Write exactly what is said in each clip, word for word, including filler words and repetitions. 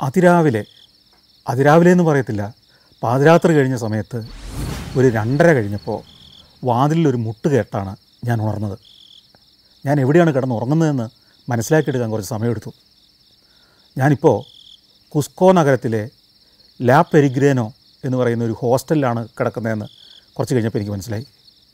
അതിരാവിലെ അതിരാവിലെ എന്ന് പറയത്തില്ല, പാതിരാത്രി കഴിഞ്ഞ സമയത്ത് ഒരു രണ്ടര കഴിഞ്ഞപ്പോൾ വാതിലിലൊരു മുട്ട് കേട്ടാണ് ഞാൻ ഉണർന്നത്. ഞാൻ എവിടെയാണ് കിടന്ന് ഉറങ്ങുന്നതെന്ന് മനസ്സിലാക്കിയെടുക്കാൻ കുറച്ച് സമയമെടുത്തു. ഞാനിപ്പോൾ കുസ്കോ നഗരത്തിലെ ലാ പെരിഗ്രേനോ എന്ന് പറയുന്ന ഒരു ഹോസ്റ്റലിലാണ് കിടക്കുന്നതെന്ന് കുറച്ച് കഴിഞ്ഞപ്പോൾ എനിക്ക് മനസ്സിലായി.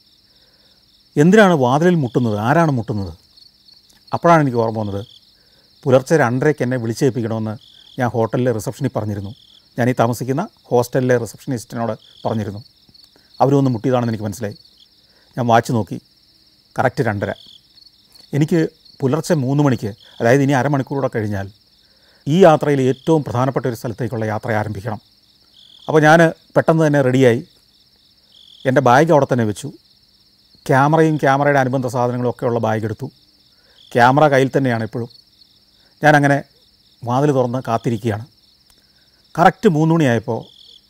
എന്തിനാണ് വാതിലിൽ മുട്ടുന്നത്, ആരാണ് മുട്ടുന്നത്? അപ്പോഴാണ് എനിക്ക് ഓർമ്മ വന്നത്, പുലർച്ചെ രണ്ടരയ്ക്ക് എന്നെ വിളിച്ചേൽപ്പിക്കണമെന്ന് ഞാൻ ഹോട്ടലിലെ റിസപ്ഷനിൽ പറഞ്ഞിരുന്നു. ഞാനീ താമസിക്കുന്ന ഹോസ്റ്റലിലെ റിസപ്ഷനിസ്റ്റിനോട് പറഞ്ഞിരുന്നു. അവരൊന്ന് മുട്ടിയതാണെന്ന് എനിക്ക് മനസ്സിലായി. ഞാൻ വാച്ച് നോക്കി, കറക്റ്റ് രണ്ടര. എനിക്ക് പുലർച്ചെ മൂന്ന് മണിക്ക്, അതായത് ഇനി അരമണിക്കൂറൂടെ കഴിഞ്ഞാൽ ഈ യാത്രയിൽ ഏറ്റവും പ്രധാനപ്പെട്ട ഒരു സ്ഥലത്തേക്കുള്ള യാത്ര ആരംഭിക്കണം. അപ്പോൾ ഞാൻ പെട്ടെന്ന് തന്നെ റെഡിയായി. എൻ്റെ ബാഗ് അവിടെ തന്നെ വെച്ചു. ക്യാമറയും ക്യാമറയുടെ അനുബന്ധ സാധനങ്ങളും ഒക്കെയുള്ള ബാഗ് എടുത്തു. ക്യാമറ കയ്യിൽ തന്നെയാണ് എപ്പോഴും. ഞാനങ്ങനെ വാതിൽ തുറന്ന് കാത്തിരിക്കുകയാണ്. കറക്റ്റ് മൂന്ന് മണിയായപ്പോൾ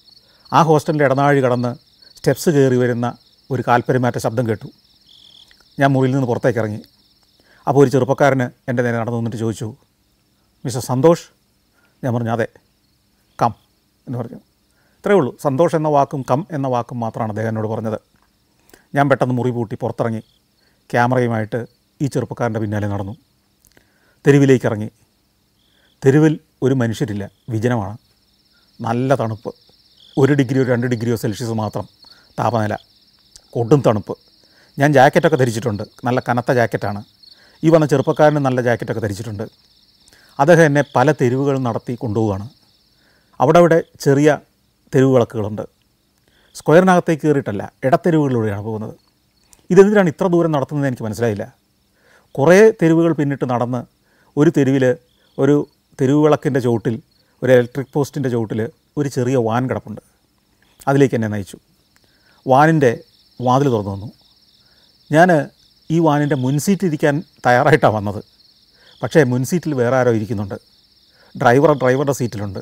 ആ ഹോസ്റ്റലിൻ്റെ ഇടനാഴി കടന്ന് സ്റ്റെപ്സ് കയറി വരുന്ന ഒരു കാൽപ്പെരുമാറ്റ ശബ്ദം കേട്ടു. ഞാൻ മുറിയിൽ നിന്ന് പുറത്തേക്ക് ഇറങ്ങി. അപ്പോൾ ഒരു ചെറുപ്പക്കാരന് എൻ്റെ നേരെ നടന്നു നിന്നിട്ട് ചോദിച്ചു, മിസ്റ്റർ സന്തോഷ്? ഞാൻ പറഞ്ഞു, അതെ. കം എന്ന് പറഞ്ഞു. ഇത്രയേ ഉള്ളൂ. സന്തോഷ് എന്ന വാക്കും കം എന്ന വാക്കും മാത്രമാണ് അദ്ദേഹം എന്നോട് പറഞ്ഞത്. ഞാൻ പെട്ടെന്ന് മുറി പൂട്ടി പുറത്തിറങ്ങി ക്യാമറയുമായിട്ട് ഈ ചെറുപ്പക്കാരൻ്റെ പിന്നാലെ നടന്നു. തെരുവിലേക്ക് ഇറങ്ങി. തെരുവിൽ ഒരു മനുഷ്യരില്ല, വിജനമാണ്. നല്ല തണുപ്പ്. ഒരു ഡിഗ്രിയോ രണ്ട് ഡിഗ്രിയോ സെൽഷ്യസ് മാത്രം താപനില. കൊടും തണുപ്പ്. ഞാൻ ജാക്കറ്റൊക്കെ ധരിച്ചിട്ടുണ്ട്, നല്ല കനത്ത ജാക്കറ്റാണ്. ഈ വന്ന ചെറുപ്പക്കാരന് നല്ല ജാക്കറ്റൊക്കെ ധരിച്ചിട്ടുണ്ട്. അദ്ദേഹം എന്നെ പല തെരുവുകളും നടത്തി കൊണ്ടുപോവുകയാണ്. അവിടെ അവിടെ ചെറിയ തെരുവ് വിളക്കുകളുണ്ട്. സ്ക്വയറിനകത്തേക്ക് കയറിയിട്ടല്ല, ഇടത്തെരുവുകളിലൂടെയാണ് പോകുന്നത്. ഇതെന്തിനാണ് ഇത്ര ദൂരം നടത്തുന്നത് എനിക്ക് മനസ്സിലായില്ല. കുറേ തെരുവുകൾ പിന്നിട്ട് നടന്ന് ഒരു തെരുവിൽ ഒരു തെരുവ് വിളക്കിൻ്റെ ചുവട്ടിൽ, ഒരു ഇലക്ട്രിക് പോസ്റ്റിൻ്റെ ചുവട്ടിൽ ഒരു ചെറിയ വാൻ കിടപ്പുണ്ട്. അതിലേക്ക് എന്നെ നയിച്ചു. വാനിൻ്റെ വാതിൽ തുറന്നു വന്നു. ഞാൻ ഈ വാനിൻ്റെ മുൻസീറ്റ് ഇരിക്കാൻ തയ്യാറായിട്ടാണ് വന്നത്. പക്ഷേ മുൻസീറ്റിൽ വേറെ ആരോ ഇരിക്കുന്നുണ്ട്. ഡ്രൈവർ ഡ്രൈവറുടെ സീറ്റിലുണ്ട്.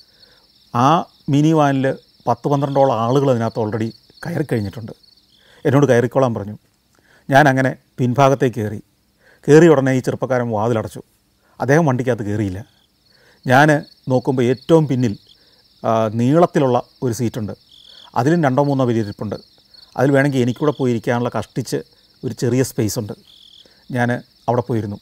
ആ മിനി വാനിൽ പത്ത് പന്ത്രണ്ടോളം ആളുകൾ അതിനകത്ത് ഓൾറെഡി കയറി കഴിഞ്ഞിട്ടുണ്ട്. എന്നോട് കയറിക്കോളാൻ പറഞ്ഞു. ഞാൻ അങ്ങനെ പിൻഭാഗത്തേക്ക് കയറി. കയറിയ ഉടനെ ഈ ചെറുപ്പക്കാരൻ വാതിലടച്ചു. അദ്ദേഹം വണ്ടിക്കകത്ത് കയറിയില്ല. ഞാൻ നോക്കുമ്പോൾ ഏറ്റവും പിന്നിൽ നീളത്തിലുള്ള ഒരു സീറ്റുണ്ട്. അതിലും രണ്ടോ മൂന്നോ വലിയിരിപ്പുണ്ട്. അതിൽ വേണമെങ്കിൽ എനിക്കൂടെ പോയിരിക്കാനുള്ള കഷ്ടിച്ച് ഒരു ചെറിയ സ്പേസ് ഉണ്ട്. ഞാൻ അവിടെ പോയിരുന്നു.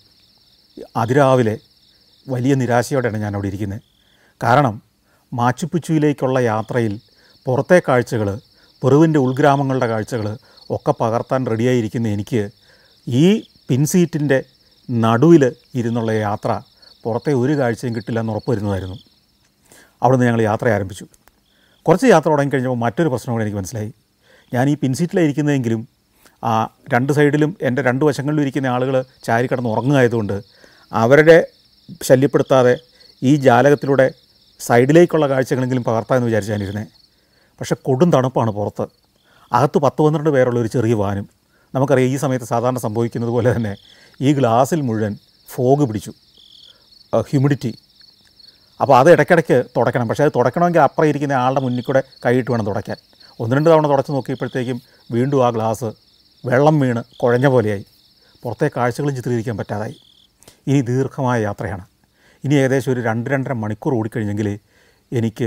അതിരാവിലെ വലിയ നിരാശയോടെയാണ് ഞാൻ അവിടെ ഇരിക്കുന്നത്. കാരണം മാച്ചുപിച്ചുവിലേക്കുള്ള യാത്രയിൽ പുറത്തെ കാഴ്ചകൾ, പെറുവിൻ്റെ ഉൾഗ്രാമങ്ങളുടെ കാഴ്ചകൾ ഒക്കെ പകർത്താൻ റെഡിയായിരിക്കുന്ന എനിക്ക് ഈ പിൻസീറ്റിൻ്റെ നടുവിൽ ഇരുന്നുള്ള യാത്ര പുറത്തെ ഒരു കാഴ്ചയും കിട്ടില്ല എന്ന് ഉറപ്പ് വരുന്നതായിരുന്നു. അവിടുന്ന് ഞങ്ങൾ യാത്ര ആരംഭിച്ചു. കുറച്ച് യാത്ര തുടങ്ങിക്കഴിഞ്ഞപ്പോൾ മറ്റൊരു പ്രശ്നം കൂടെ എനിക്ക് മനസ്സിലായി. ഞാൻ ഈ പിൻസീറ്റിലായിരിക്കുന്നതെങ്കിലും ആ രണ്ട് സൈഡിലും എൻ്റെ രണ്ട് വശങ്ങളിലും ഇരിക്കുന്ന ആളുകൾ ചാരി കിടന്ന് ഉറങ്ങുകയായതുകൊണ്ട് അവരുടെ ശല്യപ്പെടുത്താതെ ഈ ജാലകത്തിലൂടെ സൈഡിലേക്കുള്ള കാഴ്ചകളെങ്കിലും പകർത്താമെന്ന് വിചാരിച്ച് ഞാനിരുന്നേ. പക്ഷേ കൊടും തണുപ്പാണ് പുറത്ത്. അകത്ത് പത്ത് പന്ത്രണ്ട് പേരുള്ള ഒരു ചെറിയ വാനും. നമുക്കറിയാം ഈ സമയത്ത് സാധാരണ സംഭവിക്കുന്നത് പോലെ തന്നെ ഈ ഗ്ലാസ്സിൽ മുഴുവൻ ഫോഗ് പിടിച്ചു, ഹ്യൂമിഡിറ്റി. അപ്പോൾ അത് ഇടയ്ക്കിടയ്ക്ക് തുടയ്ക്കണം. പക്ഷേ അത് തുടയ്ക്കണമെങ്കിൽ അപ്പുറം ഇരിക്കുന്ന ആളുടെ മുന്നിൽ കൂടെ കൈയിട്ട് വേണം തുടയ്ക്കാൻ. ഒന്ന് രണ്ട് തവണ തുടച്ച് നോക്കിയപ്പോഴത്തേക്കും വീണ്ടും ആ ഗ്ലാസ് വെള്ളം വീണ് കുഴഞ്ഞ പോലെയായി. പുറത്തെ കാഴ്ചകളും ചിത്രീകരിക്കാൻ പറ്റാതായി. ഇനി ദീർഘമായ യാത്രയാണ്. ഇനി ഏകദേശം ഒരു രണ്ട് രണ്ടര മണിക്കൂർ ഓടിക്കഴിഞ്ഞെങ്കിൽ എനിക്ക്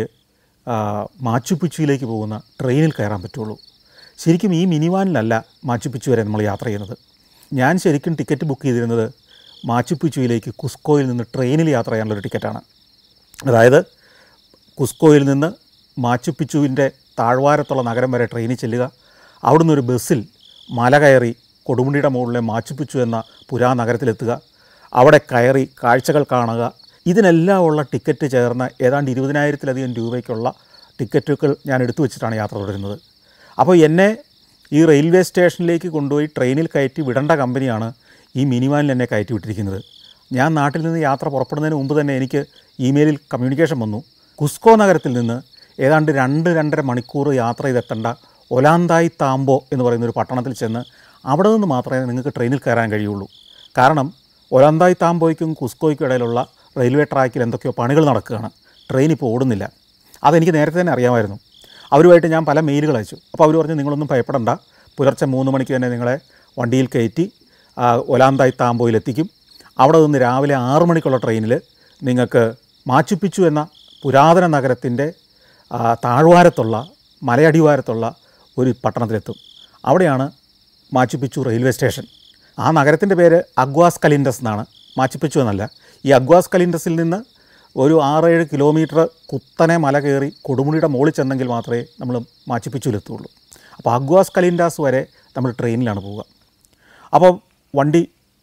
മാച്ചുപിച്ചുവിലേക്ക് പോകുന്ന ട്രെയിനിൽ കയറാൻ പറ്റുള്ളൂ. ശരിക്കും ഈ മിനിവാനിലല്ല മാച്ചുപിച്ചു വരെ നമ്മൾ യാത്ര ചെയ്യുന്നത്. ഞാൻ ശരിക്കും ടിക്കറ്റ് ബുക്ക് ചെയ്തിരുന്നത് മാച്ചുപിച്ചുവിലേക്ക് കുസ്കോയിൽ നിന്ന് ട്രെയിനിൽ യാത്ര ചെയ്യാനുള്ളൊരു ടിക്കറ്റാണ്. അതായത് കുസ്കോയിൽ നിന്ന് മാച്ചുപിച്ചുവിൻ്റെ താഴ്വാരത്തുള്ള നഗരം വരെ ട്രെയിനിൽ ചെല്ലുക, അവിടുന്ന് ഒരു ബസ്സിൽ മല കയറി കൊടുമുടിയുടെ മുകളിലെ മാച്ചുപിച്ചു എന്ന പുരാ നഗരത്തിലെത്തുക, അവിടെ കയറി കാഴ്ചകൾ കാണുക. ഇതിനെല്ലാം ഉള്ള ടിക്കറ്റ് ചേർന്ന ഏതാണ്ട് ഇരുപതിനായിരത്തിലധികം രൂപയ്ക്കുള്ള ടിക്കറ്റുകൾ ഞാൻ എടുത്തു വെച്ചിട്ടാണ് യാത്ര തുടരുന്നത്. അപ്പോൾ എന്നെ ഈ റെയിൽവേ സ്റ്റേഷനിലേക്ക് കൊണ്ടുപോയി ട്രെയിനിൽ കയറ്റി വിടേണ്ട കമ്പനിയാണ് ഈ മിനിവാനിൽ എന്നെ കയറ്റി വിട്ടിരിക്കുന്നത്. ഞാൻ നാട്ടിൽ നിന്ന് യാത്ര പുറപ്പെടുന്നതിന് മുമ്പ് തന്നെ എനിക്ക് ഇമെയിലിൽ കമ്മ്യൂണിക്കേഷൻ വന്നു. കുസ്കോ നഗരത്തിൽ നിന്ന് ഏതാണ്ട് രണ്ട് രണ്ടര മണിക്കൂർ യാത്ര ചെയ്തെത്തേണ്ട ഒലാന്തായ് താംബോ എന്ന് പറയുന്നൊരു പട്ടണത്തിൽ ചെന്ന് അവിടെ നിന്ന് മാത്രമേ നിങ്ങൾക്ക് ട്രെയിനിൽ കയറാൻ കഴിയുള്ളൂ. കാരണം ഒലാന്തായ് താംബോയ്ക്കും കുസ്കോയ്ക്കും ഇടയിലുള്ള റെയിൽവേ ട്രാക്കിൽ എന്തൊക്കെയോ പണികൾ നടക്കുകയാണ്. ട്രെയിൻ ഇപ്പോൾ ഓടുന്നില്ല. അതെനിക്ക് നേരത്തെ തന്നെ അറിയാമായിരുന്നു. അവരുമായിട്ട് ഞാൻ പല മെയിലുകൾ അയച്ചു. അപ്പോൾ അവർ പറഞ്ഞു, നിങ്ങളൊന്നും ഭയപ്പെടണ്ട, പുലർച്ചെ മൂന്ന് മണിക്ക് തന്നെ നിങ്ങളെ വണ്ടിയിൽ കയറ്റി ഒലാന്തായ് താംബോയിലെത്തിക്കും. അവിടെ നിന്ന് രാവിലെ ആറു മണിക്കുള്ള ട്രെയിനിൽ നിങ്ങൾക്ക് മാച്ചു പിച്ചു എന്ന പുരാതന നഗരത്തിൻ്റെ താഴ്വാരത്തുള്ള മലയടിവാരത്തുള്ള ഒരു പട്ടണത്തിലെത്തും. അവിടെയാണ് മാച്ചു പിച്ചു റെയിൽവേ സ്റ്റേഷൻ. ആ നഗരത്തിൻ്റെ പേര് അഗ്വാസ് കലിൻഡസ് എന്നാണ്, മാച്ചു പിച്ചു എന്നല്ല. ഈ അഗ്വാസ് കലിൻഡസിൽ നിന്ന് ഒരു ആറേഴ് കിലോമീറ്റർ കുത്തനെ മല കയറി കൊടുമുടിയുടെ മുകളിൽ ചെന്നെങ്കിൽ മാത്രമേ നമ്മൾ മാച്ചു പിച്ചുവിലെത്തുള്ളൂ. അപ്പോൾ അഗ്വാസ് കലിൻഡാസ് വരെ നമ്മൾ ട്രെയിനിലാണ് പോവുക. അപ്പോൾ വണ്ടി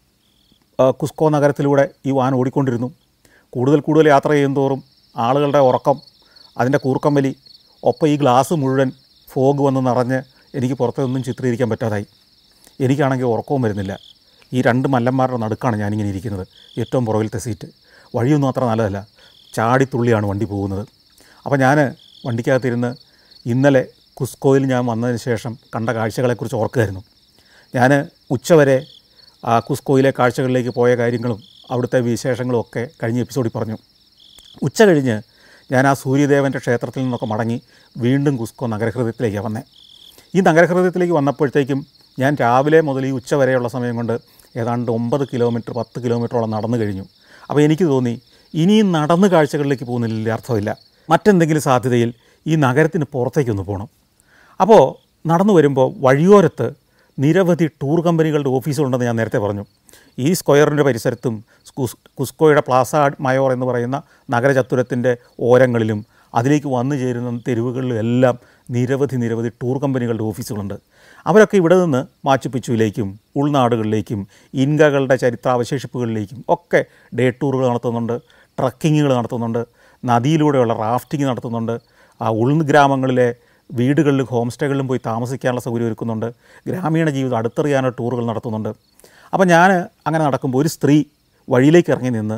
കുസ്കോ നഗരത്തിലൂടെ ഈ വാൻ ഓടിക്കൊണ്ടിരുന്നു. കൂടുതൽ കൂടുതൽ യാത്ര ചെയ്യുന്തോറും ആളുകളുടെ ഉറക്കം, അതിൻ്റെ കൂർക്കം വലി, ഒപ്പം ഈ ഗ്ലാസ് മുഴുവൻ ഫോഗ് വന്ന് നിറഞ്ഞ് എനിക്ക് പുറത്തൊന്നും ചിത്രീകരിക്കാൻ പറ്റാതായി. എനിക്കാണെങ്കിൽ ഉറക്കവും വരുന്നില്ല. ഈ രണ്ട് മല്ലന്മാരുടെ നടുക്കാണ് ഞാനിങ്ങനെ ഇരിക്കുന്നത്, ഏറ്റവും പുറകിലത്തെ സീറ്റ്. വഴിയൊന്നും അത്ര നല്ലതല്ല, ചാടിത്തുള്ളിയാണ് വണ്ടി പോകുന്നത്. അപ്പോൾ ഞാൻ വണ്ടിക്കകത്തിരുന്ന് ഇന്നലെ കുസ്കോയിൽ ഞാൻ വന്നതിന് ശേഷം കണ്ട കാഴ്ചകളെക്കുറിച്ച് ഓർക്കുമായിരുന്നു. ഞാൻ ഉച്ചവരെ ആ കുസ്കോയിലെ കാഴ്ചകളിലേക്ക് പോയ കാര്യങ്ങളും അവിടുത്തെ വിശേഷങ്ങളും ഒക്കെ കഴിഞ്ഞ എപ്പിസോഡിൽ പറഞ്ഞു. ഉച്ച കഴിഞ്ഞ് ഞാൻ ആ സൂര്യദേവൻ്റെ ക്ഷേത്രത്തിൽ നിന്നൊക്കെ മടങ്ങി വീണ്ടും കുസ്കോ നഗരഹൃദയത്തിലേക്കാണ് വന്നത്. ഈ നഗരഹൃദയത്തിലേക്ക് വന്നപ്പോഴത്തേക്കും ഞാൻ രാവിലെ മുതൽ ഈ ഉച്ച വരെയുള്ള സമയം കൊണ്ട് ഏതാണ്ട് ഒമ്പത് കിലോമീറ്റർ പത്ത് കിലോമീറ്ററോളം നടന്നു കഴിഞ്ഞു. അപ്പോൾ എനിക്ക് തോന്നി ഇനിയും നടന്ന് കാഴ്ചകളിലേക്ക് പോകുന്നതിൽ അർത്ഥമില്ല, മറ്റെന്തെങ്കിലും സാധ്യതയിൽ ഈ നഗരത്തിന് പുറത്തേക്കൊന്ന് പോകണം. അപ്പോൾ നടന്നു വരുമ്പോൾ വഴിയോരത്ത് നിരവധി ടൂർ കമ്പനികളുടെ ഓഫീസുകളുണ്ടെന്ന് ഞാൻ നേരത്തെ പറഞ്ഞു. ഈ സ്ക്വയറിൻ്റെ പരിസരത്തും കുസ്കോയുടെ പ്ലാസ മയോർ എന്ന് പറയുന്ന നഗരചത്തുരത്തിൻ്റെ ഓരങ്ങളിലും അതിലേക്ക് വന്നു ചേരുന്ന തെരുവുകളിലും എല്ലാം നിരവധി നിരവധി ടൂർ കമ്പനികളുടെ ഓഫീസുകളുണ്ട്. അവരൊക്കെ ഇവിടെ നിന്ന് മാച്ചു പിച്ചുവിലേക്കും ഉൾനാടുകളിലേക്കും ഇൻകകളുടെ ചരിത്രാവശേഷിപ്പുകളിലേക്കും ഒക്കെ ഡേ ടൂറുകൾ നടത്തുന്നുണ്ട്, ട്രക്കിങ്ങുകൾ നടത്തുന്നുണ്ട്, നദിയിലൂടെയുള്ള റാഫ്റ്റിംഗ് നടത്തുന്നുണ്ട്, ആ ഉൾഗ്രാമങ്ങളിലെ വീടുകളിലും ഹോം സ്റ്റേകളിലും പോയി താമസിക്കാനുള്ള സൗകര്യം ഒരുക്കുന്നുണ്ട്, ഗ്രാമീണ ജീവിതം അടുത്തറിയാനുള്ള ടൂറുകൾ നടത്തുന്നുണ്ട്. അപ്പോൾ ഞാൻ അങ്ങനെ നടക്കുമ്പോൾ ഒരു സ്ത്രീ വഴിയിലേക്ക് ഇറങ്ങി നിന്ന്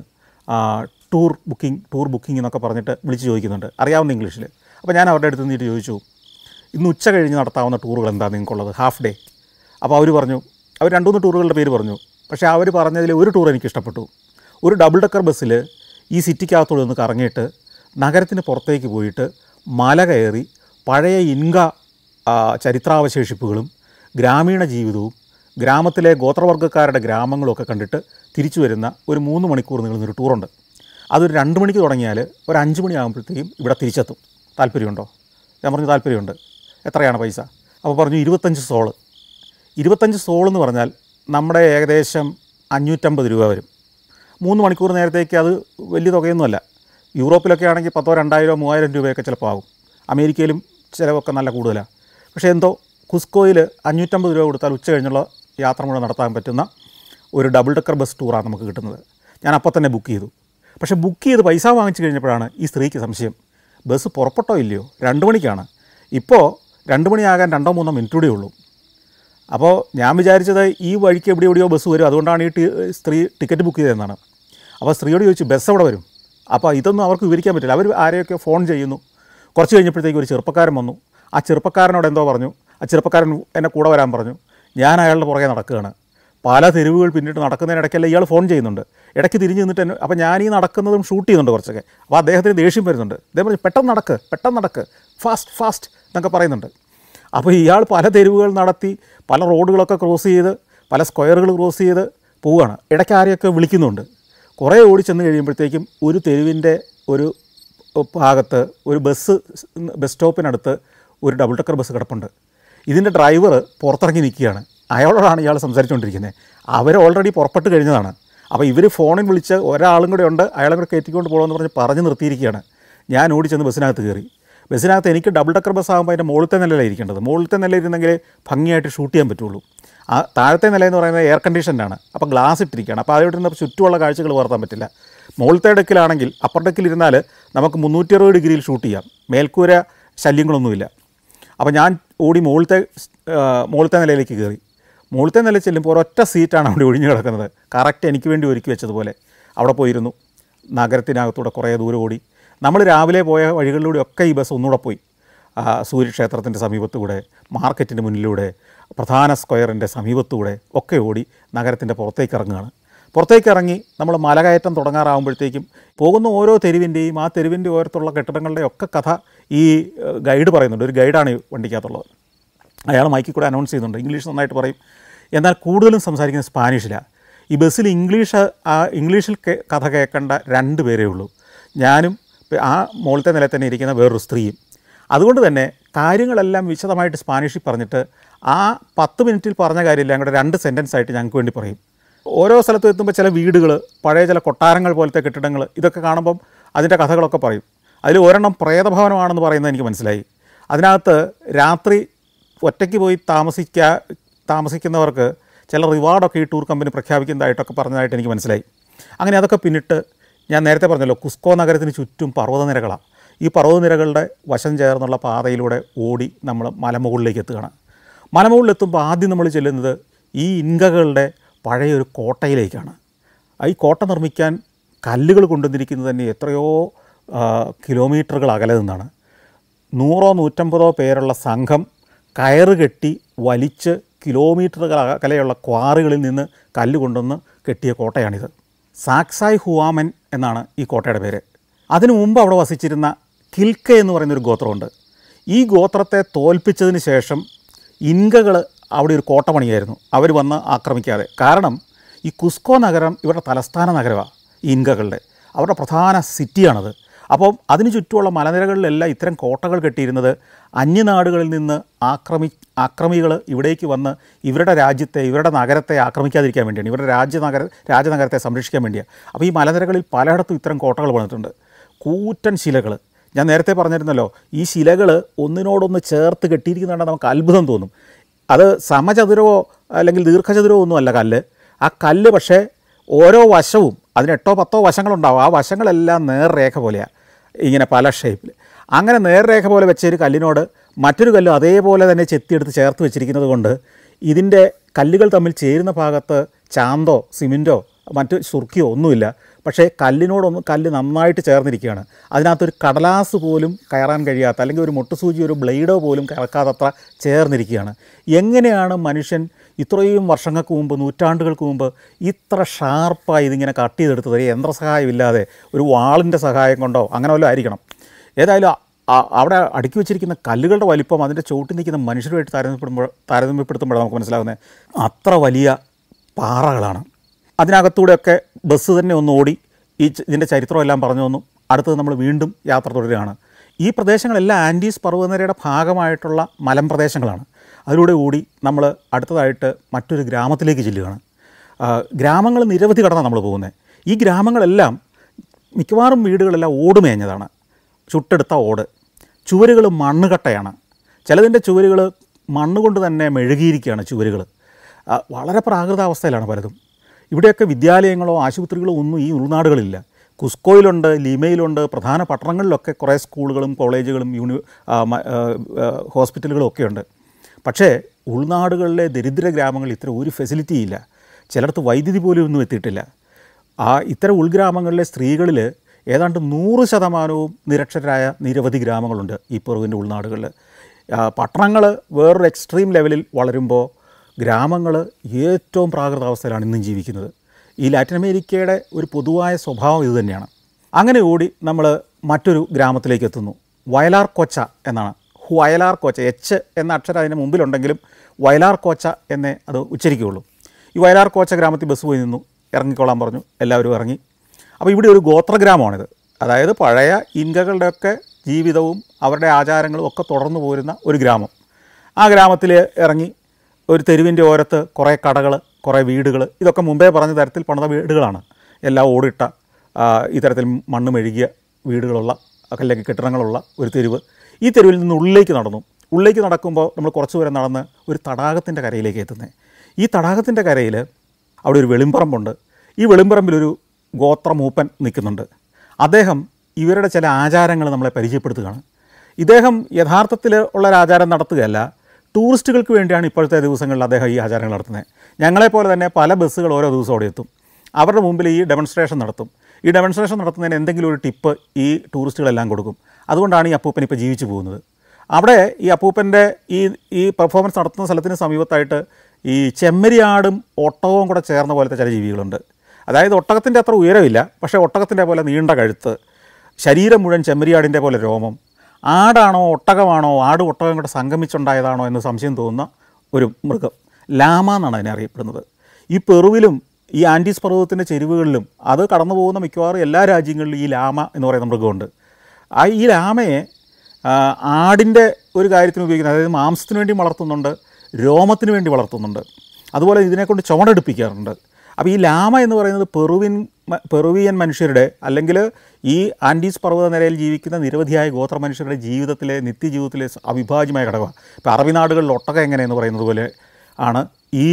ടൂർ ബുക്കിംഗ് ടൂർ ബുക്കിംഗ് എന്നൊക്കെ പറഞ്ഞിട്ട് വിളിച്ച് ചോദിക്കുന്നുണ്ട്, അറിയാവുന്ന ഇംഗ്ലീഷിൽ. അപ്പോൾ ഞാൻ അവരുടെ അടുത്ത് നിന്നിട്ട് ചോദിച്ചു, ഇന്ന് ഉച്ച കഴിഞ്ഞ് നടത്താവുന്ന ടൂറുകൾ എന്താ നിങ്ങൾക്കുള്ളത്, ഹാഫ് ഡേ? അപ്പോൾ അവർ പറഞ്ഞു, അവർ രണ്ട് മൂന്ന് ടൂറുകളുടെ പേര് പറഞ്ഞു. പക്ഷേ അവർ പറഞ്ഞതിൽ ഒരു ടൂർ എനിക്ക് ഇഷ്ടപ്പെട്ടു. ഒരു ഡബിൾ ഡെക്കർ ബസ്സിൽ ഈ സിറ്റിക്കകത്തോട് നിന്ന് കറങ്ങിയിട്ട് നഗരത്തിന് പുറത്തേക്ക് പോയിട്ട് മല കയറി പഴയ ഇൻക ചരിത്രാവശേഷിപ്പുകളും ഗ്രാമീണ ജീവിതവും ഗ്രാമത്തിലെ ഗോത്രവർഗ്ഗക്കാരുടെ ഗ്രാമങ്ങളുമൊക്കെ കണ്ടിട്ട് തിരിച്ചു വരുന്ന ഒരു മൂന്ന് മണിക്കൂർ നീളുന്നൊരു ടൂറുണ്ട്. അതൊരു രണ്ട് മണിക്ക് തുടങ്ങിയാൽ ഒരു അഞ്ച് മണിയാകുമ്പോഴത്തേക്കും ഇവിടെ തിരിച്ചെത്തും. താല്പര്യമുണ്ടോ? ഞാൻ പറഞ്ഞു താല്പര്യമുണ്ട്. എത്രയാണ് പൈസ? അപ്പോൾ പറഞ്ഞു ഇരുപത്തഞ്ച് സോള്. ഇരുപത്തഞ്ച് സോളെന്ന് പറഞ്ഞാൽ നമ്മുടെ ഏകദേശം അഞ്ഞൂറ്റമ്പത് രൂപ വരും. മൂന്ന് മണിക്കൂർ നേരത്തേക്ക് അത് വലിയ തുകയൊന്നുമല്ല. യൂറോപ്പിലൊക്കെ ആണെങ്കിൽ പത്തോ രണ്ടായിരോ മൂവായിരം രൂപയൊക്കെ ചിലപ്പോൾ ആകും. അമേരിക്കയിലും ചിലവൊക്കെ നല്ല കൂടുതലാണ്. പക്ഷേ എന്തോ കുസ്കോയിൽ അഞ്ഞൂറ്റമ്പത് രൂപ കൊടുത്താൽ ഉച്ച കഴിഞ്ഞുള്ള യാത്ര മുഴുവൻ നടത്താൻ പറ്റുന്ന ഒരു ഡബിൾ ഡെക്കർ ബസ് ടൂറാണ് നമുക്ക് കിട്ടുന്നത്. ഞാൻ അപ്പോൾ തന്നെ ബുക്ക് ചെയ്തു. പക്ഷേ ബുക്ക് ചെയ്ത് പൈസ വാങ്ങിച്ചു കഴിഞ്ഞപ്പോഴാണ് ഈ സ്ത്രീക്ക് സംശയം, ബസ് പുറപ്പെട്ടോ ഇല്ലയോ? രണ്ട് മണിക്കാണ്. ഇപ്പോൾ രണ്ട് മണിയാകാൻ രണ്ടോ മൂന്നോ മിനിറ്റ് കൂടെ ഉള്ളൂ. അപ്പോൾ ഞാൻ വിചാരിച്ചത് ഈ വഴിക്ക് എവിടെ എവിടെയോ ബസ് വരും, അതുകൊണ്ടാണ് ഈ ടി സ്ത്രീ ടിക്കറ്റ് ബുക്ക് ചെയ്തതെന്നാണ്. അപ്പോൾ സ്ത്രീയോട് ചോദിച്ചു, ബസ് എവിടെ വരും? അപ്പോൾ ഇതൊന്നും അവർക്ക് വിവരിക്കാൻ പറ്റില്ല. അവർ ആരെയൊക്കെ ഫോൺ ചെയ്യുന്നു. കുറച്ച് കഴിഞ്ഞപ്പോഴത്തേക്ക് ഒരു ചെറുപ്പക്കാരൻ വന്നു. ആ ചെറുപ്പക്കാരനോട് എന്തോ പറഞ്ഞു. ആ ചെറുപ്പക്കാരൻ എന്നെ കൂടെ വരാൻ പറഞ്ഞു. ഞാൻ അയാളുടെ പുറകെ നടക്കുകയാണ്. പല തെരുവുകൾ പിന്നിട്ട് നടക്കുന്നതിനിടയ്ക്കല്ല ഇയാൾ ഫോൺ ചെയ്യുന്നുണ്ട്. ഇടയ്ക്ക് തിരിഞ്ഞ് നിന്നിട്ട് എന്നെ, അപ്പോൾ ഞാൻ ഈ നടക്കുന്നതും ഷൂട്ട് ചെയ്യുന്നുണ്ട് കുറച്ചൊക്കെ. അപ്പോൾ അദ്ദേഹത്തിന് ദേഷ്യം വരുന്നുണ്ട്. അദ്ദേഹം പറഞ്ഞു, പെട്ടെന്ന് നടക്ക് പെട്ടെന്ന് നടക്ക് ഫാസ്റ്റ് ഫാസ്റ്റ് എന്നൊക്കെ പറയുന്നുണ്ട്. അപ്പോൾ ഇയാൾ പല തെരുവുകൾ നടത്തി പല റോഡുകളൊക്കെ ക്രോസ് ചെയ്ത് പല സ്ക്വയറുകൾ ക്രോസ് ചെയ്ത് പോവുകയാണ്. ഇടയ്ക്ക് ആരെയൊക്കെ വിളിക്കുന്നുണ്ട്. കുറേ ഓടി ചെന്ന് കഴിയുമ്പോഴത്തേക്കും ഒരു തെരുവിൻ്റെ ഒരു ഭാഗത്ത് ഒരു ബസ് ബസ് സ്റ്റോപ്പിനടുത്ത് ഒരു ഡബിൾ ഡെക്കർ ബസ് കിടപ്പുണ്ട്. ഇതിൻ്റെ ഡ്രൈവർ പുറത്തിറങ്ങി നിൽക്കുകയാണ്. അയാളോടാണ് ഇയാൾ സംസാരിച്ചുകൊണ്ടിരിക്കുന്നത്. അവർ ഓൾറെഡി പുറപ്പെട്ട് കഴിഞ്ഞതാണ്. അപ്പോൾ ഇവർ ഫോണിൽ വിളിച്ച് ഒരാളും കൂടെ ഉണ്ട്, അയാളെ കൂടെ കയറ്റിക്കൊണ്ട് പോകണമെന്ന് പറഞ്ഞ് പറഞ്ഞ് നിർത്തിയിരിക്കുകയാണ്. ഞാൻ ഓടി ചെന്ന് ബസ്സിനകത്ത് കയറി. ബസ്സിനകത്ത് എനിക്ക് ഡബിൾ ഡെക്കർ ബസ് ആകുമ്പോൾ അതിൻ്റെ മുകളിലത്തെ നിലയിലാണ് ഇരിക്കേണ്ടത്. മുകളിലത്തെ നിലയിരുന്നെങ്കിൽ ഭംഗിയായിട്ട് ഷൂട്ട് ചെയ്യാൻ പറ്റുള്ളൂ. ആ താഴത്തെ നിലയെന്ന് പറയുന്നത് എയർ കണ്ടീഷനാണ്. അപ്പോൾ ഗ്ലാസ് ഇട്ടിരിക്കുകയാണ്. അപ്പോൾ അവിടെ ഇരുന്ന് ചുറ്റുമുള്ള കാഴ്ചകൾ പകർത്താൻ പറ്റില്ല. മുകളിലത്തെ ഡെക്കിലാണെങ്കിൽ അപ്പർ ഡെക്കിലിരുന്നാൽ നമുക്ക് മുന്നൂറ്റി അറുപത് ഡിഗ്രിയിൽ ഷൂട്ട് ചെയ്യാം. മേൽക്കൂര ശല്യങ്ങളൊന്നുമില്ല. അപ്പോൾ ഞാൻ ഓടി മുകളിലത്തെ മുകളിലത്തെ നിലയിലേക്ക് കയറി. മുകളിലത്തെ നില ചെല്ലുമ്പോൾ ഒരൊറ്റ സീറ്റാണ് അവിടെ ഒഴിഞ്ഞു കിടക്കുന്നത്. കറക്റ്റ് എനിക്ക് വേണ്ടി ഒരുക്കി വെച്ചതുപോലെ അവിടെ പോയിരുന്നു. നഗരത്തിനകത്തൂടെ കുറേ ദൂരം ഓടി. നമ്മൾ രാവിലെ പോയ വഴികളിലൂടെയൊക്കെ ഈ ബസ് ഒന്നുകൂടെ പോയി. സൂര്യക്ഷേത്രത്തിൻ്റെ സമീപത്തൂടെ, മാർക്കറ്റിൻ്റെ മുന്നിലൂടെ, പ്രധാന സ്ക്വയറിൻ്റെ സമീപത്തൂടെ ഒക്കെ ഓടി നഗരത്തിൻ്റെ പുറത്തേക്ക് ഇറങ്ങുകയാണ്. പുറത്തേക്ക് ഇറങ്ങി നമ്മൾ മലകയറ്റം തുടങ്ങാറാകുമ്പോഴത്തേക്കും പോകുന്ന ഓരോ തെരുവിൻ്റെയും ആ തെരുവിൻ്റെ ഓരത്തുള്ള കെട്ടിടങ്ങളുടെയും ഒക്കെ കഥ ഈ ഗൈഡ് പറയുന്നുണ്ട്. ഒരു ഗൈഡാണ് ഈ വണ്ടിക്കകത്തുള്ളത്. അയാൾ മൈക്കിൽ കൂടെ അനൗൺസ് ചെയ്യുന്നുണ്ട്. ഇംഗ്ലീഷ് നന്നായിട്ട് പറയും. എന്നാൽ കൂടുതലും സംസാരിക്കുന്നത് സ്പാനിഷിലാണ്. ഈ ബസ്സിൽ ഇംഗ്ലീഷ് ഇംഗ്ലീഷിൽ കഥ കേൾക്കേണ്ട രണ്ട് പേരേ ഉള്ളൂ. ഞാനും ആ മുകളിലത്തെ നിലയിൽ തന്നെ ഇരിക്കുന്ന വേറൊരു സ്ത്രീയും. അതുകൊണ്ട് തന്നെ കാര്യങ്ങളെല്ലാം വിശദമായിട്ട് സ്പാനിഷിൽ പറഞ്ഞിട്ട് ആ പത്ത് മിനിറ്റിൽ പറഞ്ഞ കാര്യമില്ല ഞങ്ങളുടെ രണ്ട് സെൻറ്റൻസ് ആയിട്ട് ഞങ്ങൾക്ക് വേണ്ടി പറയും. ഓരോ സ്ഥലത്തും എത്തുമ്പോൾ ചില വീടുകൾ, പഴയ ചില കൊട്ടാരങ്ങൾ പോലത്തെ കെട്ടിടങ്ങൾ, ഇതൊക്കെ കാണുമ്പം അതിൻ്റെ കഥകളൊക്കെ പറയും. അതിൽ ഒരെണ്ണം പ്രേതഭവനമാണെന്ന് പറയുന്നത് എനിക്ക് മനസ്സിലായി. അതിനകത്ത് രാത്രി ഒറ്റയ്ക്ക് പോയി താമസിക്കാ താമസിക്കുന്നവർക്ക് ചില റിവാർഡൊക്കെ ഈ ടൂർ കമ്പനി പ്രഖ്യാപിക്കുന്നതായിട്ടൊക്കെ പറഞ്ഞതായിട്ട് എനിക്ക് മനസ്സിലായി. അങ്ങനെ അതൊക്കെ പിന്നിട്ട് ഞാൻ നേരത്തെ പറഞ്ഞല്ലോ, കുസ്കോ നഗരത്തിന് ചുറ്റും പർവ്വതനിരകളാണ്. ഈ പർവ്വതനിരകളുടെ വശം ചേർന്നുള്ള പാതയിലൂടെ ഓടി നമ്മൾ മലമുകളിലേക്ക് എത്തുകയാണ്. മലമുകളിലെത്തുമ്പോൾ ആദ്യം നമ്മൾ ചെല്ലുന്നത് ഈ ഇൻകകളുടെ പഴയൊരു കോട്ടയിലേക്കാണ്. ഈ കോട്ട നിർമ്മിക്കാൻ കല്ലുകൾ കൊണ്ടുവന്നിരിക്കുന്നത് തന്നെ എത്രയോ കിലോമീറ്ററുകൾ അകലെ നിന്നാണ്. നൂറോ നൂറ്റമ്പതോ പേരുള്ള സംഘം കയറ് കെട്ടി വലിച്ച് കിലോമീറ്ററുകൾ അകലെയുള്ള ക്വാറികളിൽ നിന്ന് കല്ല് കൊണ്ടുവന്ന് കെട്ടിയ കോട്ടയാണിത്. സാക്സായ് ഹുവാമൻ എന്നാണ് ഈ കോട്ടയുടെ പേര്. അതിനു മുമ്പ് അവിടെ വസിച്ചിരുന്ന കിൽക്ക എന്ന് പറയുന്നൊരു ഗോത്രമുണ്ട്. ഈ ഗോത്രത്തെ തോൽപ്പിച്ചതിന് ശേഷം ഇൻകകൾ അവിടെ ഒരു കോട്ട പണിയായിരുന്നു, അവർ വന്ന് ആക്രമിക്കാതെ. കാരണം ഈ കുസ്കോ നഗരം ഇവരുടെ തലസ്ഥാന നഗരമാണ്, ഈ ഇൻകകളുടെ അവരുടെ പ്രധാന സിറ്റിയാണത്. അപ്പം അതിന് ചുറ്റുമുള്ള മലനിരകളിലെല്ലാം ഇത്തരം കോട്ടകൾ കെട്ടിയിരുന്നത് അന്യനാടുകളിൽ നിന്ന് ആക്രമി ആക്രമികൾ ഇവിടേക്ക് വന്ന് ഇവരുടെ രാജ്യത്തെ, ഇവരുടെ നഗരത്തെ ആക്രമിക്കാതിരിക്കാൻ വേണ്ടിയാണ്, ഇവരുടെ രാജ്യനഗര രാജനഗരത്തെ സംരക്ഷിക്കാൻ വേണ്ടിയാണ്. അപ്പോൾ ഈ മലനിരകളിൽ പലയിടത്തും ഇത്തരം കോട്ടകൾ പണിതിട്ടുണ്ട്. കൂറ്റൻ ശിലകൾ, ഞാൻ നേരത്തെ പറഞ്ഞിരുന്നല്ലോ, ഈ ശിലകൾ ഒന്നിനോടൊന്ന് ചേർത്ത് കെട്ടിയിരിക്കുന്നതാണ് നമുക്ക് അത്ഭുതം തോന്നും. അത് സമചതുരവോ അല്ലെങ്കിൽ ദീർഘചതുരവോ ഒന്നുമല്ല കല്ല്. ആ കല്ല് പക്ഷേ ഓരോ വശവും അതിന് എട്ടോ പത്തോ വശങ്ങളുണ്ടാവും. ആ വശങ്ങളെല്ലാം നേർരേഖ പോലെയാണ്, ഇങ്ങനെ പല ഷേപ്പിൽ. അങ്ങനെ നേർരേഖ പോലെ വെച്ചൊരു കല്ലിനോട് മറ്റൊരു കല്ല് അതേപോലെ തന്നെ ചെത്തിയെടുത്ത് ചേർത്ത് വെച്ചിരിക്കുന്നത് കൊണ്ട് ഇതിൻ്റെ കല്ലുകൾ തമ്മിൽ ചേരുന്ന ഭാഗത്ത് ചാന്തോ സിമെൻറ്റോ മറ്റ് സുർക്കിയോ ഒന്നുമില്ല. പക്ഷേ കല്ലിനോടൊന്ന് കല്ല് നന്നായിട്ട് ചേർന്നിരിക്കുകയാണ്. അതിനകത്തൊരു കടലാസ് പോലും കയറാൻ കഴിയാത്ത, അല്ലെങ്കിൽ ഒരു മുട്ടുസൂചി ഒരു ബ്ലേഡോ പോലും കറക്കാത്തത്ര ചേർന്നിരിക്കുകയാണ്. എങ്ങനെയാണ് മനുഷ്യൻ ഇത്രയും വർഷങ്ങൾക്ക് മുമ്പ്, നൂറ്റാണ്ടുകൾക്ക് മുമ്പ് ഇത്ര ഷാർപ്പായി ഇതിങ്ങനെ കട്ട് ചെയ്തെടുത്തത്? ഒരു യന്ത്രസഹായമില്ലാതെ, ഒരു വാളിൻ്റെ സഹായം കൊണ്ടോ അങ്ങനെ വല്ലതും ആയിരിക്കണം. ഏതായാലും അവിടെ അടുക്കി വെച്ചിരിക്കുന്ന കല്ലുകളുടെ വലിപ്പം അതിൻ്റെ ചുവട്ടിൽ നിൽക്കുന്ന മനുഷ്യരുമായിട്ട് താരതമ്യപ്പെടുമ്പോൾ താരതമ്യപ്പെടുത്തുമ്പോഴാണ് നമുക്ക് മനസ്സിലാകുന്നത്. അത്ര വലിയ പാറകളാണ്. അതിനകത്തൂടെയൊക്കെ ബസ് തന്നെ ഒന്ന് ഓടി ഈ ഇതിൻ്റെ ചരിത്രമെല്ലാം പറഞ്ഞു വന്നു. അടുത്തത് നമ്മൾ വീണ്ടും യാത്ര തുടരുകയാണ്. ഈ പ്രദേശങ്ങളെല്ലാം ആൻഡീസ് പർവ്വതനിരയുടെ ഭാഗമായിട്ടുള്ള മലമ്പ്രദേശങ്ങളാണ്. അതിലൂടെ കൂടി നമ്മൾ അടുത്തതായിട്ട് മറ്റൊരു ഗ്രാമത്തിലേക്ക് ചെല്ലുകയാണ്. ഗ്രാമങ്ങൾ നിരവധി കടന്നാണ് നമ്മൾ പോകുന്നത്. ഈ ഗ്രാമങ്ങളെല്ലാം മിക്കവാറും വീടുകളെല്ലാം ഓട് മേഞ്ഞതാണ്, ചുട്ടെടുത്ത ഓട്. ചുവരുകൾ മണ്ണുകട്ടയാണ്. ചിലതിൻ്റെ ചുവരുകൾ മണ്ണുകൊണ്ട് തന്നെ മെഴുകിയിരിക്കുകയാണ് ചുവരുകൾ. വളരെ പ്രാകൃതാവസ്ഥയിലാണ് പലതും. ഇവിടെയൊക്കെ വിദ്യാലയങ്ങളോ ആശുപത്രികളോ ഒന്നും ഈ ഉൾനാടുകളില്ല. കുസ്കോയിലുണ്ട്, ലിമയിലുണ്ട്, പ്രധാന പട്ടണങ്ങളിലൊക്കെ കുറേ സ്കൂളുകളും കോളേജുകളും യൂണി ഹോസ്പിറ്റലുകളും ഒക്കെ ഉണ്ട്. പക്ഷേ ഉൾനാടുകളിലെ ദരിദ്ര ഗ്രാമങ്ങളിൽ ഇത്തരം ഒരു ഫെസിലിറ്റി ഇല്ല. ചിലയിടത്ത് വൈദ്യുതി പോലും ഒന്നും എത്തിയിട്ടില്ല. ആ ഇത്തരം ഉൾഗ്രാമങ്ങളിലെ സ്ത്രീകളിൽ ഏതാണ്ട് നൂറ് ശതമാനവും നിരക്ഷരരായ നിരവധി ഗ്രാമങ്ങളുണ്ട് ഈ പെറുവിൻ്റെ ഉൾനാടുകളിൽ. പട്ടണങ്ങൾ വേറൊരു എക്സ്ട്രീം ലെവലിൽ വളരുമ്പോൾ ഗ്രാമങ്ങൾ ഏറ്റവും പ്രാകൃതാവസ്ഥയിലാണ് ഇന്നും ജീവിക്കുന്നത്. ഈ ലാറ്റിൻ അമേരിക്കയുടെ ഒരു പൊതുവായ സ്വഭാവം ഇതുതന്നെയാണ്. അങ്ങനെ കൂടി നമ്മൾ മറ്റൊരു ഗ്രാമത്തിലേക്ക് എത്തുന്നു. വയലാർ കോച്ച എന്നാണ്. വയലാർ കോച്ച, എച്ച് എന്ന അക്ഷരം അതിന് മുമ്പിലുണ്ടെങ്കിലും വയലാർ കോച്ച എന്നേ അത് ഉച്ചരിക്കുകയുള്ളൂ. ഈ വയലാർ കോച്ച ഗ്രാമത്തിൽ ബസ് പോയി നിന്നു. ഇറങ്ങിക്കോളാൻ പറഞ്ഞു. എല്ലാവരും ഇറങ്ങി. അപ്പോൾ ഇവിടെ ഒരു ഗോത്രഗ്രാമമാണിത്. അതായത് പഴയ ഇൻകകളുടെയൊക്കെ ജീവിതവും അവരുടെ ആചാരങ്ങളും ഒക്കെ തുടർന്നു പോരുന്ന ഒരു ഗ്രാമം. ആ ഗ്രാമത്തിൽ ഇറങ്ങി ഒരു തെരുവിൻ്റെ ഓരത്ത് കുറേ കടകൾ, കുറേ വീടുകൾ, ഇതൊക്കെ മുമ്പേ പറഞ്ഞ തരത്തിൽ പണിത വീടുകളാണ്. എല്ലാം ഓടിട്ട ഇത്തരത്തിൽ മണ്ണ് മെഴുകിയ വീടുകളുള്ള അല്ലെങ്കിൽ കെട്ടിടങ്ങളുള്ള ഒരു തെരുവ്. ഈ തെരുവിൽ നിന്ന് ഉള്ളിലേക്ക് നടന്നു. ഉള്ളിലേക്ക് നടക്കുമ്പോൾ നമ്മൾ കുറച്ച് ദൂരം നടന്ന് ഒരു തടാകത്തിൻ്റെ കരയിലേക്ക് എത്തുന്നത്. ഈ തടാകത്തിൻ്റെ കരയിൽ അവിടെ ഒരു വെളിമ്പറമ്പുണ്ട്. ഈ വെളിമ്പറമ്പിലൊരു ഗോത്രമൂപ്പൻ നിൽക്കുന്നുണ്ട്. അദ്ദേഹം ഇവരുടെ ചില ആചാരങ്ങൾ നമ്മളെ പരിചയപ്പെടുത്തുകയാണ്. ഇദ്ദേഹം യഥാർത്ഥത്തിൽ ഉള്ള ഒരു ആചാരം നടത്തുകയല്ല, ടൂറിസ്റ്റുകൾക്ക് വേണ്ടിയാണ് ഇപ്പോഴത്തെ ദിവസങ്ങളിൽ അദ്ദേഹം ഈ ആചാരങ്ങൾ നടത്തുന്നത്. ഞങ്ങളെപ്പോലെ തന്നെ പല ബസ്സുകൾ ഓരോ ദിവസം അവിടെ എത്തും. അവരുടെ മുമ്പിൽ ഈ ഡെമോൺസ്ട്രേഷൻ നടത്തും. ഈ ഡെമോൺസ്ട്രേഷൻ നടത്തുന്നതിന് എന്തെങ്കിലും ഒരു ടിപ്പ് ഈ ടൂറിസ്റ്റുകളെല്ലാം കൊടുക്കും. അതുകൊണ്ടാണ് ഈ അപ്പൂപ്പൻ ഇപ്പോൾ ജീവിച്ചു പോകുന്നത്. അവിടെ ഈ അപ്പൂപ്പൻ്റെ ഈ ഈ പെർഫോമൻസ് നടത്തുന്ന സ്ഥലത്തിന് സമീപത്തായിട്ട് ഈ ചെമ്മരിയാടും ഒട്ടകവും കൂടെ ചേർന്ന പോലത്തെ ചില ജീവികളുണ്ട്. അതായത് ഒട്ടകത്തിൻ്റെ അത്ര ഉയരമില്ല, പക്ഷേ ഒട്ടകത്തിൻ്റെ പോലെ നീണ്ട കഴുത്ത്, ശരീരം മുഴുവൻ ചെമ്മരിയാടിൻ്റെ പോലെ രോമം. ആടാണോ ഒട്ടകമാണോ, ആട് ഒട്ടകം കൂടെ സംഗമിച്ചുണ്ടായതാണോ എന്ന് സംശയം തോന്നുന്ന ഒരു മൃഗം. ലാമ എന്നാണ് അതിനെ അറിയപ്പെടുന്നത്. ഈ പെറുവിലും ഈ ആൻഡീസ് പർവ്വതത്തിൻ്റെ ചെരുവുകളിലും അത് കടന്നു പോകുന്ന മിക്കവാറും എല്ലാ രാജ്യങ്ങളിലും ഈ ലാമ എന്ന് പറയുന്ന മൃഗമുണ്ട്. ആ ഈ ലാമയെ ആടിൻ്റെ ഒരു കാര്യത്തിന് ഉപയോഗിക്കുന്നത്, അതായത് മാംസത്തിന് വേണ്ടി വളർത്തുന്നുണ്ട്, രോമത്തിന് വേണ്ടി വളർത്തുന്നുണ്ട്, അതുപോലെ ഇതിനെക്കൊണ്ട് ചുമടെടുപ്പിക്കാറുണ്ട്. അപ്പോൾ ഈ ലാമ എന്ന് പറയുന്നത് പെറുവിൻ പെറുവിയൻ മനുഷ്യരുടെ അല്ലെങ്കിൽ ഈ ആൻഡീസ് പർവ്വത നിരയിൽ ജീവിക്കുന്ന നിരവധിയായ ഗോത്ര മനുഷ്യരുടെ ജീവിതത്തിലെ നിത്യജീവിതത്തിലെ അവിഭാജ്യമായ ഘടകമാണ്. ഇപ്പോൾ അറബി നാടുകളിൽ ഒട്ടകം എങ്ങനെയെന്ന് പറയുന്നത് പോലെ ആണ് ഈ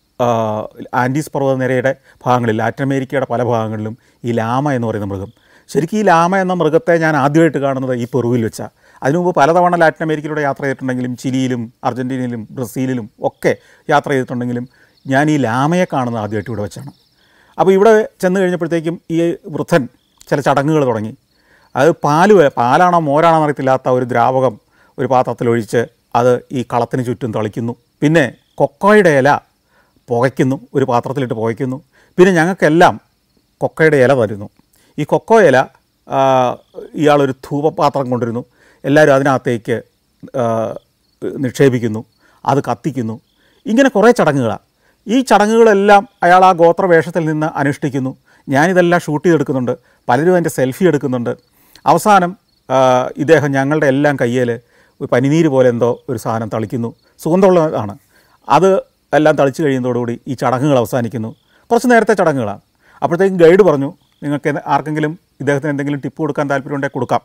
ആൻഡീസ് പർവ്വത നിരയുടെ ഭാഗങ്ങളിൽ, ലാറ്റിൻ അമേരിക്കയുടെ പല ഭാഗങ്ങളിലും ഈ ലാമ എന്ന് പറയുന്ന മൃഗം. ശരിക്കും ഈ ലാമ എന്ന മൃഗത്തെ ഞാൻ ആദ്യമായിട്ട് കാണുന്നത് ഈ പെറുവിൽ വെച്ചാണ്. അതിനു മുമ്പ് പലതവണ ലാറ്റിൻ അമേരിക്കയിലൂടെ യാത്ര ചെയ്തിട്ടുണ്ടെങ്കിലും ചിലിയിലും അർജൻറ്റീനയിലും ബ്രസീലിലും ഒക്കെ യാത്ര ചെയ്തിട്ടുണ്ടെങ്കിലും ഞാൻ ഈ ലാമയെ കാണുന്നത് ആദ്യമായിട്ട് ഇവിടെ വെച്ചാണ്. അപ്പോൾ ഇവിടെ ചെന്ന് കഴിഞ്ഞപ്പോഴത്തേക്കും ഈ വൃദ്ധൻ ചില ചടങ്ങുകൾ തുടങ്ങി. അത് പാല് പാലാണോ മോരാണോ എന്നറിയത്തില്ലാത്ത ഒരു ദ്രാവകം ഒരു പാത്രത്തിലൊഴിച്ച് അത് ഈ കളത്തിന് ചുറ്റും തളിക്കുന്നു. പിന്നെ കൊക്കോയുടെ ഇല പുകയ്ക്കുന്നു, ഒരു പാത്രത്തിലിട്ട് പുകയ്ക്കുന്നു. പിന്നെ ഞങ്ങൾക്കെല്ലാം കൊക്കയുടെ ഇല തരുന്നു. ഈ കൊക്കോ ഇല ഇയാളൊരു ധൂപപാത്രം കൊണ്ടിരുന്നു, എല്ലാവരും അതിനകത്തേക്ക് നിക്ഷേപിക്കുന്നു, അത് കത്തിക്കുന്നു. ഇങ്ങനെ കുറേ ചടങ്ങുകളാണ്. ഈ ചടങ്ങുകളെല്ലാം അയാൾ ആ ഗോത്രവേഷത്തിൽ നിന്ന് അനുഷ്ഠിക്കുന്നു. ഞാനിതെല്ലാം ഷൂട്ട് ചെയ്തെടുക്കുന്നുണ്ട്, പലരും എൻ്റെ സെൽഫി എടുക്കുന്നുണ്ട്. അവസാനം ഇദ്ദേഹം ഞങ്ങളുടെ എല്ലാം കയ്യിൽ പനിനീര് പോലെ എന്തോ ഒരു സാധനം തളിക്കുന്നു, സുഗന്ധമുള്ളതാണ്. അത് എല്ലാം തളിച്ച് കഴിയുന്നതോടുകൂടി ഈ ചടങ്ങുകൾ അവസാനിക്കുന്നു. കുറച്ച് നേരത്തെ ചടങ്ങുകളാണ്. അപ്പോഴത്തേക്കും ഗൈഡ് പറഞ്ഞു, നിങ്ങൾക്ക് ആർക്കെങ്കിലും ഇദ്ദേഹത്തിന് എന്തെങ്കിലും ടിപ്പ് കൊടുക്കാൻ താല്പര്യമുണ്ടെങ്കിൽ കൊടുക്കാം.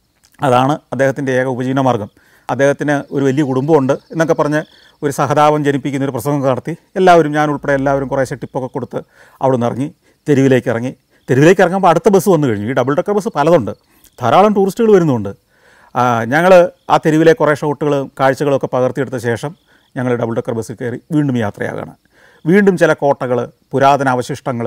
അതാണ് അദ്ദേഹത്തിൻ്റെ ഏക ഉപജീവനമാർഗ്ഗം. അദ്ദേഹത്തിന് ഒരു വലിയ കുടുംബമുണ്ട് എന്നൊക്കെ പറഞ്ഞ് ഒരു സഹതാപം ജനിപ്പിക്കുന്ന ഒരു പ്രസംഗം നടത്തി. എല്ലാവരും, ഞാൻ ഉൾപ്പെടെ എല്ലാവരും കുറേശ്ശെ ടിപ്പൊക്കെ കൊടുത്ത് അവിടെ നിന്ന് ഇറങ്ങി തെരുവിലേക്ക് ഇറങ്ങി. തെരുവിലേക്ക് ഇറങ്ങുമ്പോൾ അടുത്ത ബസ് വന്നു കഴിഞ്ഞു. ഈ ഡബിൾ ഡെക്കർ ബസ് പലതുണ്ട്, ധാരാളം ടൂറിസ്റ്റുകൾ വരുന്നുണ്ട്. ഞങ്ങൾ ആ തെരുവിലെ കുറേ ഷോട്ടുകളും കാഴ്ചകളൊക്കെ പകർത്തിയെടുത്ത ശേഷം ഞങ്ങൾ ഡബിൾ ഡെക്കർ ബസ്സിൽ കയറി വീണ്ടും യാത്രയാകുകയാണ്. വീണ്ടും ചില കോട്ടകൾ, പുരാതന അവശിഷ്ടങ്ങൾ,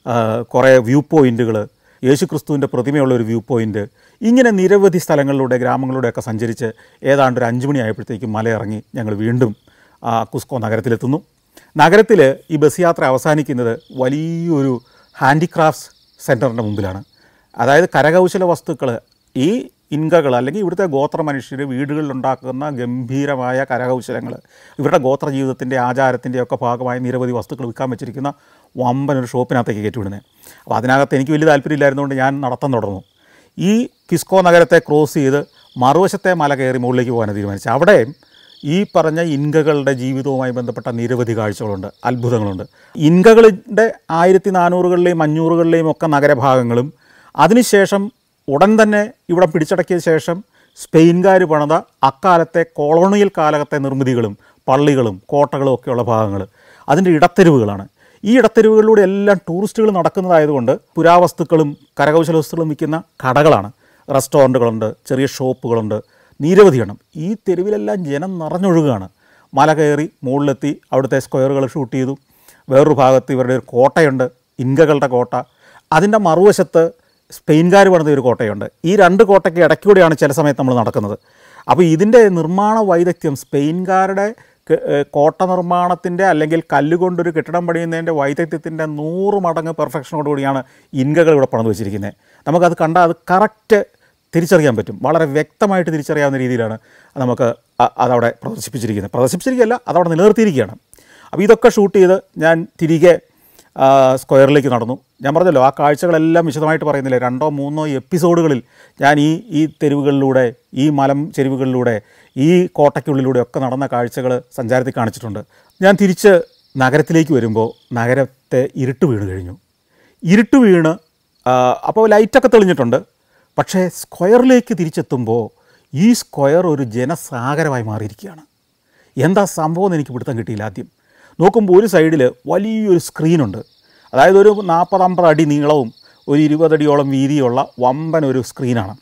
കുറേ വ്യൂ പോയിൻറ്റുകൾ, യേശുക്രിസ്തുവിൻ്റെ പ്രതിമയുള്ള ഒരു വ്യൂ പോയിൻറ്റ്, ഇങ്ങനെ നിരവധി സ്ഥലങ്ങളിലൂടെ ഗ്രാമങ്ങളിലൂടെയൊക്കെ സഞ്ചരിച്ച് ഏതാണ്ട് ഒരു അഞ്ച് മണിയായപ്പോഴത്തേക്കും മലയിറങ്ങി ഞങ്ങൾ വീണ്ടും കുസ്കോ നഗരത്തിലെത്തുന്നു. നഗരത്തിൽ ഈ ബസ് യാത്ര അവസാനിക്കുന്നത് വലിയൊരു ഹാൻഡിക്രാഫ്റ്റ്സ് സെൻറ്ററിൻ്റെ മുമ്പിലാണ്. അതായത് കരകൗശല വസ്തുക്കൾ, ഈ ഇൻകകൾ അല്ലെങ്കിൽ ഇവിടുത്തെ ഗോത്ര മനുഷ്യർ വീടുകളിലുണ്ടാക്കുന്ന ഗംഭീരമായ കരകൗശലങ്ങൾ, ഇവരുടെ ഗോത്ര ജീവിതത്തിൻ്റെ ആചാരത്തിൻ്റെ ഒക്കെ ഭാഗമായ നിരവധി വസ്തുക്കൾ വിൽക്കാൻ വെച്ചിരിക്കുന്ന വമ്പൻ ഒരു ഷോപ്പിനകത്തേക്ക് കയറ്റിവിടുന്നത്. അപ്പോൾ അതിനകത്ത് എനിക്ക് വലിയ താല്പര്യമില്ലായിരുന്നുകൊണ്ട് ഞാൻ നടത്താൻ തുടർന്നു. ഈ കിസ്കോ നഗരത്തെ ക്രോസ് ചെയ്ത് മറുവശത്തെ മല കയറി മുകളിലേക്ക് പോകാൻ തീരുമാനിച്ചു. അവിടെ ഈ പറഞ്ഞ ഇൻകകളുടെ ജീവിതവുമായി ബന്ധപ്പെട്ട നിരവധി കാഴ്ചകളുണ്ട്, അത്ഭുതങ്ങളുണ്ട്. ഇൻകകളുടെ ആയിരത്തി നാനൂറുകളിലെയും അഞ്ഞൂറുകളിലെയും ഒക്കെ നഗരഭാഗങ്ങളും അതിനുശേഷം ഉടൻ തന്നെ ഇവിടെ പിടിച്ചടക്കിയ ശേഷം സ്പെയിൻകാർ പണിത അക്കാലത്തെ കൊളോണിയൽ കാലത്തെ നിർമ്മിതികളും പള്ളികളും കോട്ടകളും ഒക്കെയുള്ള ഭാഗങ്ങൾ, അതിൻ്റെ ഇടത്തെരുവുകളാണ്. ഈ ഇടത്തെരുവുകളിലൂടെ എല്ലാം ടൂറിസ്റ്റുകൾ നടക്കുന്നതായതുകൊണ്ട് പുരാവസ്തുക്കളും കരകൗശല വസ്തുക്കളും വിൽക്കുന്ന കടകളാണ്, റെസ്റ്റോറൻറ്റുകളുണ്ട്, ചെറിയ ഷോപ്പുകളുണ്ട്, നിരവധിയാണ്. ഈ തെരുവിലെല്ലാം ജനം നിറഞ്ഞൊഴുകുകയാണ്. മല കയറി മുകളിലെത്തി അവിടുത്തെ സ്ക്വയറുകൾ ഷൂട്ട് ചെയ്തു. വേറൊരു ഭാഗത്ത് ഇവരുടെ ഒരു കോട്ടയുണ്ട്, ഇൻകകളുടെ കോട്ട. അതിൻ്റെ മറുവശത്ത് സ്പെയിൻകാർ പണിത ഒരു കോട്ടയുണ്ട്. ഈ രണ്ട് കോട്ടയ്ക്ക് ഇടയ്ക്കൂടെയാണ് ചില സമയത്ത് നമ്മൾ നടക്കുന്നത്. അപ്പോൾ ഇതിൻ്റെ നിർമ്മാണ വൈദഗ്ധ്യം, സ്പെയിൻകാരുടെ കോട്ട നിർമ്മാണത്തിൻ്റെ അല്ലെങ്കിൽ കല്ലുകൊണ്ടൊരു കെട്ടിടം പണിയുന്നതിൻ്റെ വൈദഗ്ധ്യത്തിൻ്റെ നൂറ് മടങ്ങ് പെർഫെക്ഷനോടുകൂടിയാണ് ഇൻകകൾ ഇവിടെ പണിത് വെച്ചിരിക്കുന്നത്. നമുക്കത് കണ്ടാൽ അത് കറക്റ്റ് തിരിച്ചറിയാൻ പറ്റും. വളരെ വ്യക്തമായിട്ട് തിരിച്ചറിയാവുന്ന രീതിയിലാണ് നമുക്ക് അതവിടെ പ്രദർശിപ്പിച്ചിരിക്കുന്നത്. പ്രദർശിപ്പിച്ചിരിക്കുകയല്ല, അതവിടെ നിലനിർത്തിയിരിക്കുകയാണ്. അപ്പോൾ ഇതൊക്കെ ഷൂട്ട് ചെയ്ത് ഞാൻ തിരികെ സ്ക്വയറിലേക്ക് നടന്നു. ഞാൻ പറഞ്ഞല്ലോ, ആ കാഴ്ചകളെല്ലാം വിശദമായിട്ട് പറയുന്നില്ല. രണ്ടോ മൂന്നോ എപ്പിസോഡുകളിൽ ഞാൻ ഈ ഈ തെരുവുകളിലൂടെ, ഈ മലം ചെരുവുകളിലൂടെ, ഈ കോട്ടയ്ക്കുള്ളിലൂടെ ഒക്കെ നടന്ന കാഴ്ചകൾ സഞ്ചാരത്തിൽ കാണിച്ചിട്ടുണ്ട്. ഞാൻ തിരിച്ച് നഗരത്തിലേക്ക് വരുമ്പോൾ നഗരത്തെ ഇരുട്ട് വീണ് കഴിഞ്ഞു. ഇരുട്ട് വീണ് അപ്പോൾ ലൈറ്റൊക്കെ തെളിഞ്ഞിട്ടുണ്ട്. പക്ഷേ സ്ക്വയറിലേക്ക് തിരിച്ചെത്തുമ്പോൾ ഈ സ്ക്വയർ ഒരു ജനസാഗരമായി മാറിയിരിക്കുകയാണ്. എന്താ സംഭവം എന്ന് എനിക്ക് പിടുത്തം കിട്ടിയില്ല. ആദ്യം നോക്കുമ്പോൾ ഒരു സൈഡിൽ വലിയൊരു സ്ക്രീനുണ്ട്. അതായത് ഒരു നാൽപ്പതമ്പത് അടി നീളവും ഒരു ഇരുപതടിയോളം വീതിയുള്ള വമ്പൻ ഒരു സ്ക്രീനാണ്.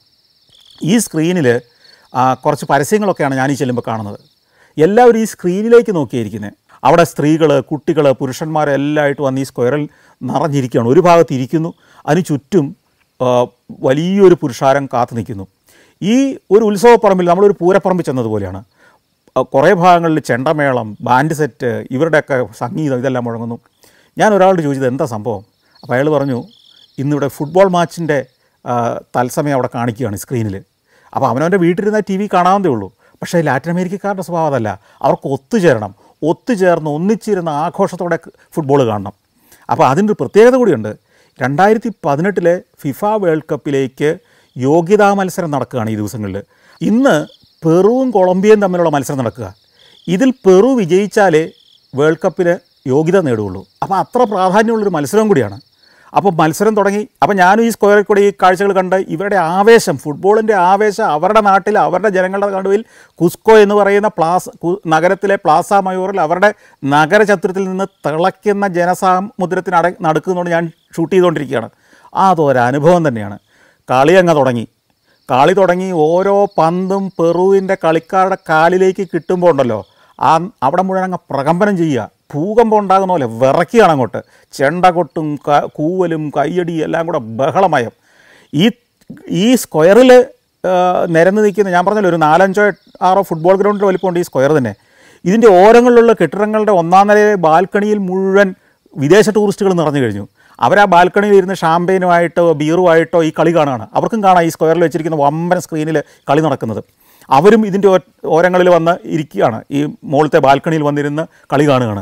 ഈ സ്ക്രീനിൽ കുറച്ച് പരസ്യങ്ങളൊക്കെയാണ് ഞാൻ ഈ ചെല്ലുമ്പോൾ കാണുന്നത്. എല്ലാവരും ഈ സ്ക്രീനിലേക്ക് നോക്കിയിരിക്കുന്നത്. അവിടെ സ്ത്രീകൾ, കുട്ടികൾ, പുരുഷന്മാർ എല്ലായിട്ട് വന്ന് ഈ സ്ക്വയറിൽ നിറഞ്ഞിരിക്കുകയാണ്. ഒരു ഭാഗത്ത് ഇരിക്കുന്നു, അതിന് ചുറ്റും വലിയൊരു പുരുഷാരം കാത്തു നിൽക്കുന്നു. ഈ ഒരു ഉത്സവപ്പറമ്പിൽ, നമ്മളൊരു പൂരപ്പറമ്പിൽ ചെന്നതുപോലെയാണ്. കുറേ ഭാഗങ്ങളിൽ ചെണ്ടമേളം, ബാൻഡ് സെറ്റ്, ഇവരുടെയൊക്കെ സംഗീതം ഇതെല്ലാം മുഴങ്ങുന്നു. ഞാൻ ഒരാളോട് ചോദിച്ചത് എന്താ സംഭവം. അപ്പോൾ അയാൾ പറഞ്ഞു, ഇന്നിവിടെ ഫുട്ബോൾ മാച്ചിൻ്റെ തത്സമയം അവിടെ കാണിക്കുകയാണ് സ്ക്രീനിൽ. അപ്പോൾ അവനവൻ്റെ വീട്ടിലിരുന്ന ടി വി കാണാവുന്നതേ ഉള്ളൂ. പക്ഷേ ലാറ്റിൻ അമേരിക്കക്കാരുടെ സ്വഭാവം അതല്ല. അവർക്ക് ഒത്തുചേരണം, ഒത്തുചേർന്ന് ഒന്നിച്ചിരുന്ന ആഘോഷത്തോടെ ഫുട്ബോൾ കാണണം. അപ്പോൾ അതിൻ്റെ ഒരു പ്രത്യേകത കൂടിയുണ്ട്. രണ്ടായിരത്തി പതിനെട്ടിലെ ഫിഫ വേൾഡ് കപ്പിലേക്ക് യോഗ്യതാ മത്സരം നടക്കുകയാണ് ഈ ദിവസങ്ങളിൽ. ഇന്ന് പെറുവും കൊളംബിയയും തമ്മിലുള്ള മത്സരം നടക്കുക. ഇതിൽ പെറു വിജയിച്ചാലേ വേൾഡ് കപ്പിന് യോഗ്യത നേടുകയുള്ളൂ. അപ്പോൾ അത്ര പ്രാധാന്യമുള്ളൊരു മത്സരം കൂടിയാണ്. അപ്പോൾ മത്സരം തുടങ്ങി. അപ്പോൾ ഞാനും ഈ സ്ക്വയറിൽ കൂടി ഈ കാഴ്ചകൾ കണ്ട് ഇവരുടെ ആവേശം, ഫുട്ബോളിൻ്റെ ആവേശം അവരുടെ നാട്ടിൽ അവരുടെ ജനങ്ങളുടെ നടുവിൽ കുസ്കോ എന്ന് പറയുന്ന പ്ലാസ നഗരത്തിലെ പ്ലാസ മയൂറിൽ അവരുടെ നഗരചത്വത്തിൽ നിന്ന് തിളയ്ക്കുന്ന ജനസമുദ്രത്തിന് അട നടക്കുന്നതുകൊണ്ട് ഞാൻ ഷൂട്ട് ചെയ്തുകൊണ്ടിരിക്കുകയാണ്. അതൊരനുഭവം തന്നെയാണ്. കളി അങ്ങ് തുടങ്ങി. കളി തുടങ്ങി ഓരോ പന്തും പെറുവിൻ്റെ കളിക്കാരുടെ കാലിലേക്ക് കിട്ടുമ്പോൾ ഉണ്ടല്ലോ, ആ അവിടെ മുഴുവൻ അങ്ങ് പ്രകമ്പനം ചെയ്യുക. ഭൂകമ്പം ഉണ്ടാകുന്ന പോലെ വിറയ്ക്കുകയാണ് അങ്ങോട്ട്. ചെണ്ട കൊട്ടും കൂവലും കയ്യടി എല്ലാം കൂടെ ബഹളമയം. ഈ ഈ സ്ക്വയറിൽ നിരന്ന് നിൽക്കുന്ന, ഞാൻ പറഞ്ഞല്ലോ ഒരു നാലഞ്ചോ ആറോ ഫുട്ബോൾ ഗ്രൗണ്ടിൻ്റെ വലിപ്പമുണ്ട് ഈ സ്ക്വയർ തന്നെ. ഇതിൻ്റെ ഓരങ്ങളിലുള്ള കെട്ടിടങ്ങളുടെ ഒന്നാം നിലയിലെ ബാൽക്കണിയിൽ മുഴുവൻ വിദേശ ടൂറിസ്റ്റുകൾ നിറഞ്ഞു കഴിഞ്ഞു. അവർ ആ ബാൽക്കണിയിൽ ഇരുന്ന് ഷാമ്പെയിനുമായിട്ടോ ബീറുമായിട്ടോ ഈ കളി കാണുകയാണ്. അവർക്കും കാണാം ഈ സ്ക്വയറിൽ വെച്ചിരിക്കുന്ന വമ്പൻ സ്ക്രീനിൽ കളി നടക്കുന്നത്. അവരും ഇതിൻ്റെ ഓരങ്ങളിൽ വന്ന് ഇരിക്കുകയാണ്, ഈ മുകളിലത്തെ ബാൽക്കണിയിൽ വന്നിരുന്ന് കളി കാണുകയാണ്.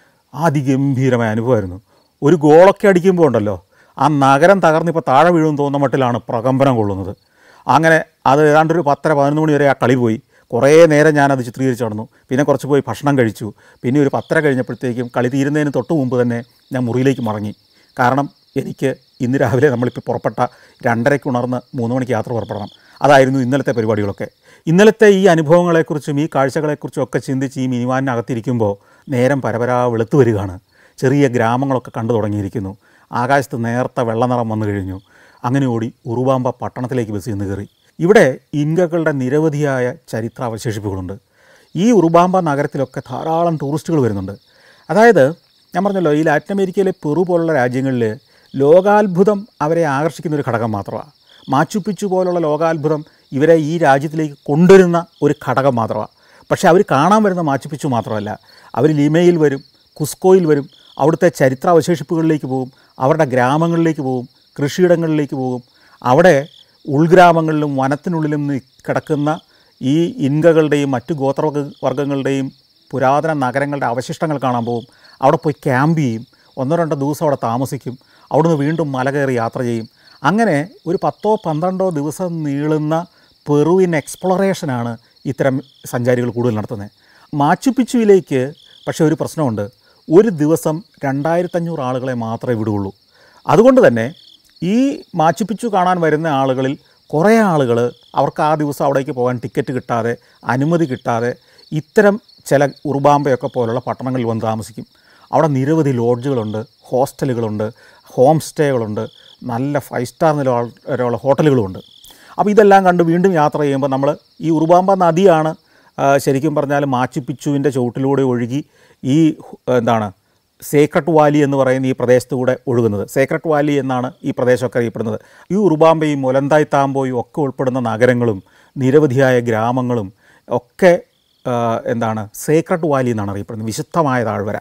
അതിഗംഭീരമായ അനുഭവമായിരുന്നു. ഒരു ഗോളൊക്കെ അടിക്കുമ്പോൾ ഉണ്ടല്ലോ, ആ നഗരം തകർന്നിപ്പോൾ താഴെ വീഴുമെന്ന് തോന്നുന്ന മട്ടിലാണ് പ്രകമ്പനം കൊള്ളുന്നത്. അങ്ങനെ അത് ഏതാണ്ടൊരു പത്തര പതിനൊന്ന് മണി വരെ ആ കളി പോയി. കുറേ നേരം ഞാനത് ചിത്രീകരിച്ച് നടന്നു. പിന്നെ കുറച്ച് പോയി ഭക്ഷണം കഴിച്ചു. പിന്നെ ഒരു പത്തര കഴിഞ്ഞപ്പോഴത്തേക്കും കളി തീരുന്നതിന് തൊട്ട് മുമ്പ് തന്നെ ഞാൻ മുറിയിലേക്ക് മടങ്ങി. കാരണം എനിക്ക് ഇന്ന് രാവിലെ നമ്മളിപ്പോൾ പുറപ്പെട്ട രണ്ടരയ്ക്ക് ഉണർന്ന് മൂന്ന് മണിക്ക് യാത്ര പുറപ്പെടണം. അതായിരുന്നു ഇന്നലത്തെ പരിപാടികളൊക്കെ. ഇന്നലത്തെ ഈ അനുഭവങ്ങളെക്കുറിച്ചും ഈ കാഴ്ചകളെക്കുറിച്ചും ഒക്കെ ചിന്തിച്ച് ഈ മിനിവാനിനകത്തിരിക്കുമ്പോൾ നേരം പരപരാ വെളുത്തു വരികയാണ്. ചെറിയ ഗ്രാമങ്ങളൊക്കെ കണ്ടു തുടങ്ങിയിരിക്കുന്നു. ആകാശത്ത് നേർത്ത വെള്ളനിറം വന്നു കഴിഞ്ഞു. അങ്ങനെ ഓടി ഉറുബാമ്പ പട്ടണത്തിലേക്ക് ബസ് നിന്ന് കയറി. ഇവിടെ ഇൻകകളുടെ നിരവധിയായ ചരിത്രാവശേഷിപ്പുകളുണ്ട്. ഈ ഉറുബാമ്പ നഗരത്തിലൊക്കെ ധാരാളം ടൂറിസ്റ്റുകൾ വരുന്നുണ്ട്. അതായത് ഞാൻ പറഞ്ഞല്ലോ, ഈ ലാറ്റിൻ അമേരിക്കയിലെ പെറു പോലുള്ള രാജ്യങ്ങളിൽ ലോകാത്ഭുതം അവരെ ആകർഷിക്കുന്ന ഒരു ഘടകം മാത്രമാണ്. മാച്ചു പിച്ചു പോലുള്ള ലോകാത്ഭുതം ഇവരെ ഈ രാജ്യത്തിലേക്ക് കൊണ്ടുവരുന്ന ഒരു ഘടകം മാത്രമാണ്. പക്ഷേ അവർ കാണാൻ വരുന്ന മാച്ചു പിച്ചു മാത്രമല്ല, അവർ ലിമയിൽ വരും, കുസ്കോയിൽ വരും, അവിടുത്തെ ചരിത്രാവശേഷിപ്പുകളിലേക്ക് പോകും, അവരുടെ ഗ്രാമങ്ങളിലേക്ക് പോകും, കൃഷിയിടങ്ങളിലേക്ക് പോകും. അവിടെ ഉൾഗ്രാമങ്ങളിലും വനത്തിനുള്ളിലും കിടക്കുന്ന ഈ ഇൻകകളുടെയും മറ്റു ഗോത്രവർഗ വർഗ്ഗങ്ങളുടെയും പുരാതന നഗരങ്ങളുടെ അവശിഷ്ടങ്ങൾ കാണാൻ പോകും. അവിടെ പോയി ക്യാമ്പ് ചെയ്യും. ഒന്നോ രണ്ടോ ദിവസം അവിടെ താമസിക്കും. അവിടുന്ന് വീണ്ടും മല കയറി യാത്ര ചെയ്യും. അങ്ങനെ ഒരു പത്തോ പന്ത്രണ്ടോ ദിവസം നീളുന്ന പെറുവിൻ എക്സ്പ്ലോറേഷനാണ് ഇത്തരം സഞ്ചാരികൾ കൂടുതൽ നടത്തുന്നത്. മാച്ചു പിച്ചുവിലേക്ക് പക്ഷേ ഒരു പ്രശ്നമുണ്ട്. ഒരു ദിവസം രണ്ടായിരത്തഞ്ഞൂറ് ആളുകളെ മാത്രമേ വിടുകയുള്ളൂ. അതുകൊണ്ട് തന്നെ ഈ മാച്ചു പിച്ചു കാണാൻ വരുന്ന ആളുകളിൽ കുറേ ആളുകൾ അവർക്ക് ആ ദിവസം അവിടേക്ക് പോകാൻ ടിക്കറ്റ് കിട്ടാതെ, അനുമതി കിട്ടാതെ ഇത്തരം ചില ഉറുബാമ്പയൊക്കെ പോലുള്ള പട്ടണങ്ങളിൽ വന്ന് താമസിക്കും. അവിടെ നിരവധി ലോഡ്ജുകളുണ്ട്, ഹോസ്റ്റലുകളുണ്ട്, ഹോം സ്റ്റേകളുണ്ട്, നല്ല ഫൈവ് സ്റ്റാർ നിലവാരമുള്ള ഹോട്ടലുകളുമുണ്ട്. അപ്പോൾ ഇതെല്ലാം കണ്ട് വീണ്ടും യാത്ര ചെയ്യുമ്പോൾ നമ്മൾ ഈ ഉറുബാമ്പ നദിയാണ് ശരിക്കും പറഞ്ഞാൽ മാച്ചു പിച്ചുവിൻ്റെ ചുവട്ടിലൂടെ ഒഴുകി ഈ എന്താണ് സേക്രട്ട് വാലി എന്ന് പറയുന്ന ഈ പ്രദേശത്തുകൂടെ ഒഴുകുന്നത്. സേക്രട്ട് വാലി എന്നാണ് ഈ പ്രദേശമൊക്കെ അറിയപ്പെടുന്നത്. ഈ ഉറുബാമ്പയും മൊലന്തായ് താമ്പോയും ഒക്കെ ഉൾപ്പെടുന്ന നഗരങ്ങളും നിരവധിയായ ഗ്രാമങ്ങളും ഒക്കെ എന്താണ് സേക്രട്ട് വാലി എന്നാണ് അറിയപ്പെടുന്നത്, വിശുദ്ധമായ താഴ്വര.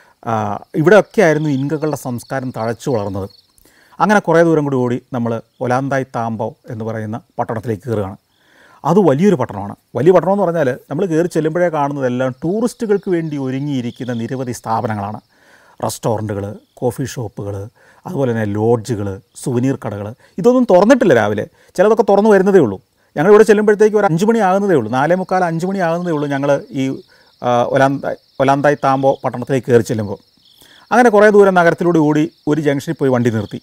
ഇവിടെയൊക്കെ ആയിരുന്നു ഇൻകകളുടെ സംസ്കാരം തഴച്ചു വളർന്നത്. അങ്ങനെ കുറേ ദൂരം കൂടി ഓടി നമ്മൾ ഒലാന്തായ് താമ്പോ എന്ന് പറയുന്ന പട്ടണത്തിലേക്ക് കയറുകയാണ്. അത് വലിയൊരു പട്ടണമാണ്. വലിയ പട്ടണം എന്ന് പറഞ്ഞാൽ നമ്മൾ കയറി ചെല്ലുമ്പോഴേ കാണുന്നതെല്ലാം ടൂറിസ്റ്റുകൾക്ക് വേണ്ടി ഒരുങ്ങിയിരിക്കുന്ന നിരവധി സ്ഥാപനങ്ങളാണ്. റെസ്റ്റോറൻറ്റുകൾ, കോഫി ഷോപ്പുകൾ, അതുപോലെ തന്നെ ലോഡ്ജുകൾ, സുവനീർ കടകൾ. ഇതൊന്നും തുറന്നിട്ടില്ല രാവിലെ, ചിലതൊക്കെ തുറന്നു വരുന്നതേ ഉള്ളൂ. ഞങ്ങളിവിടെ ചെല്ലുമ്പോഴത്തേക്ക് ഒരു അഞ്ച് മണി ആകുന്നതേ ഉള്ളൂ, നാലേ മുക്കാൽ അഞ്ച് മണി ആകുന്നതേ ഉള്ളൂ ഞങ്ങൾ ഈ ഒലാന്തായ് ഒലാന്തായ് താമ്പോ പട്ടണത്തിലേക്ക് കയറി ചെല്ലുമ്പോൾ. അങ്ങനെ കുറേ ദൂരം നഗരത്തിലൂടെ ഓടി ഒരു ജംഗ്ഷനിൽ പോയി വണ്ടി നിർത്തി.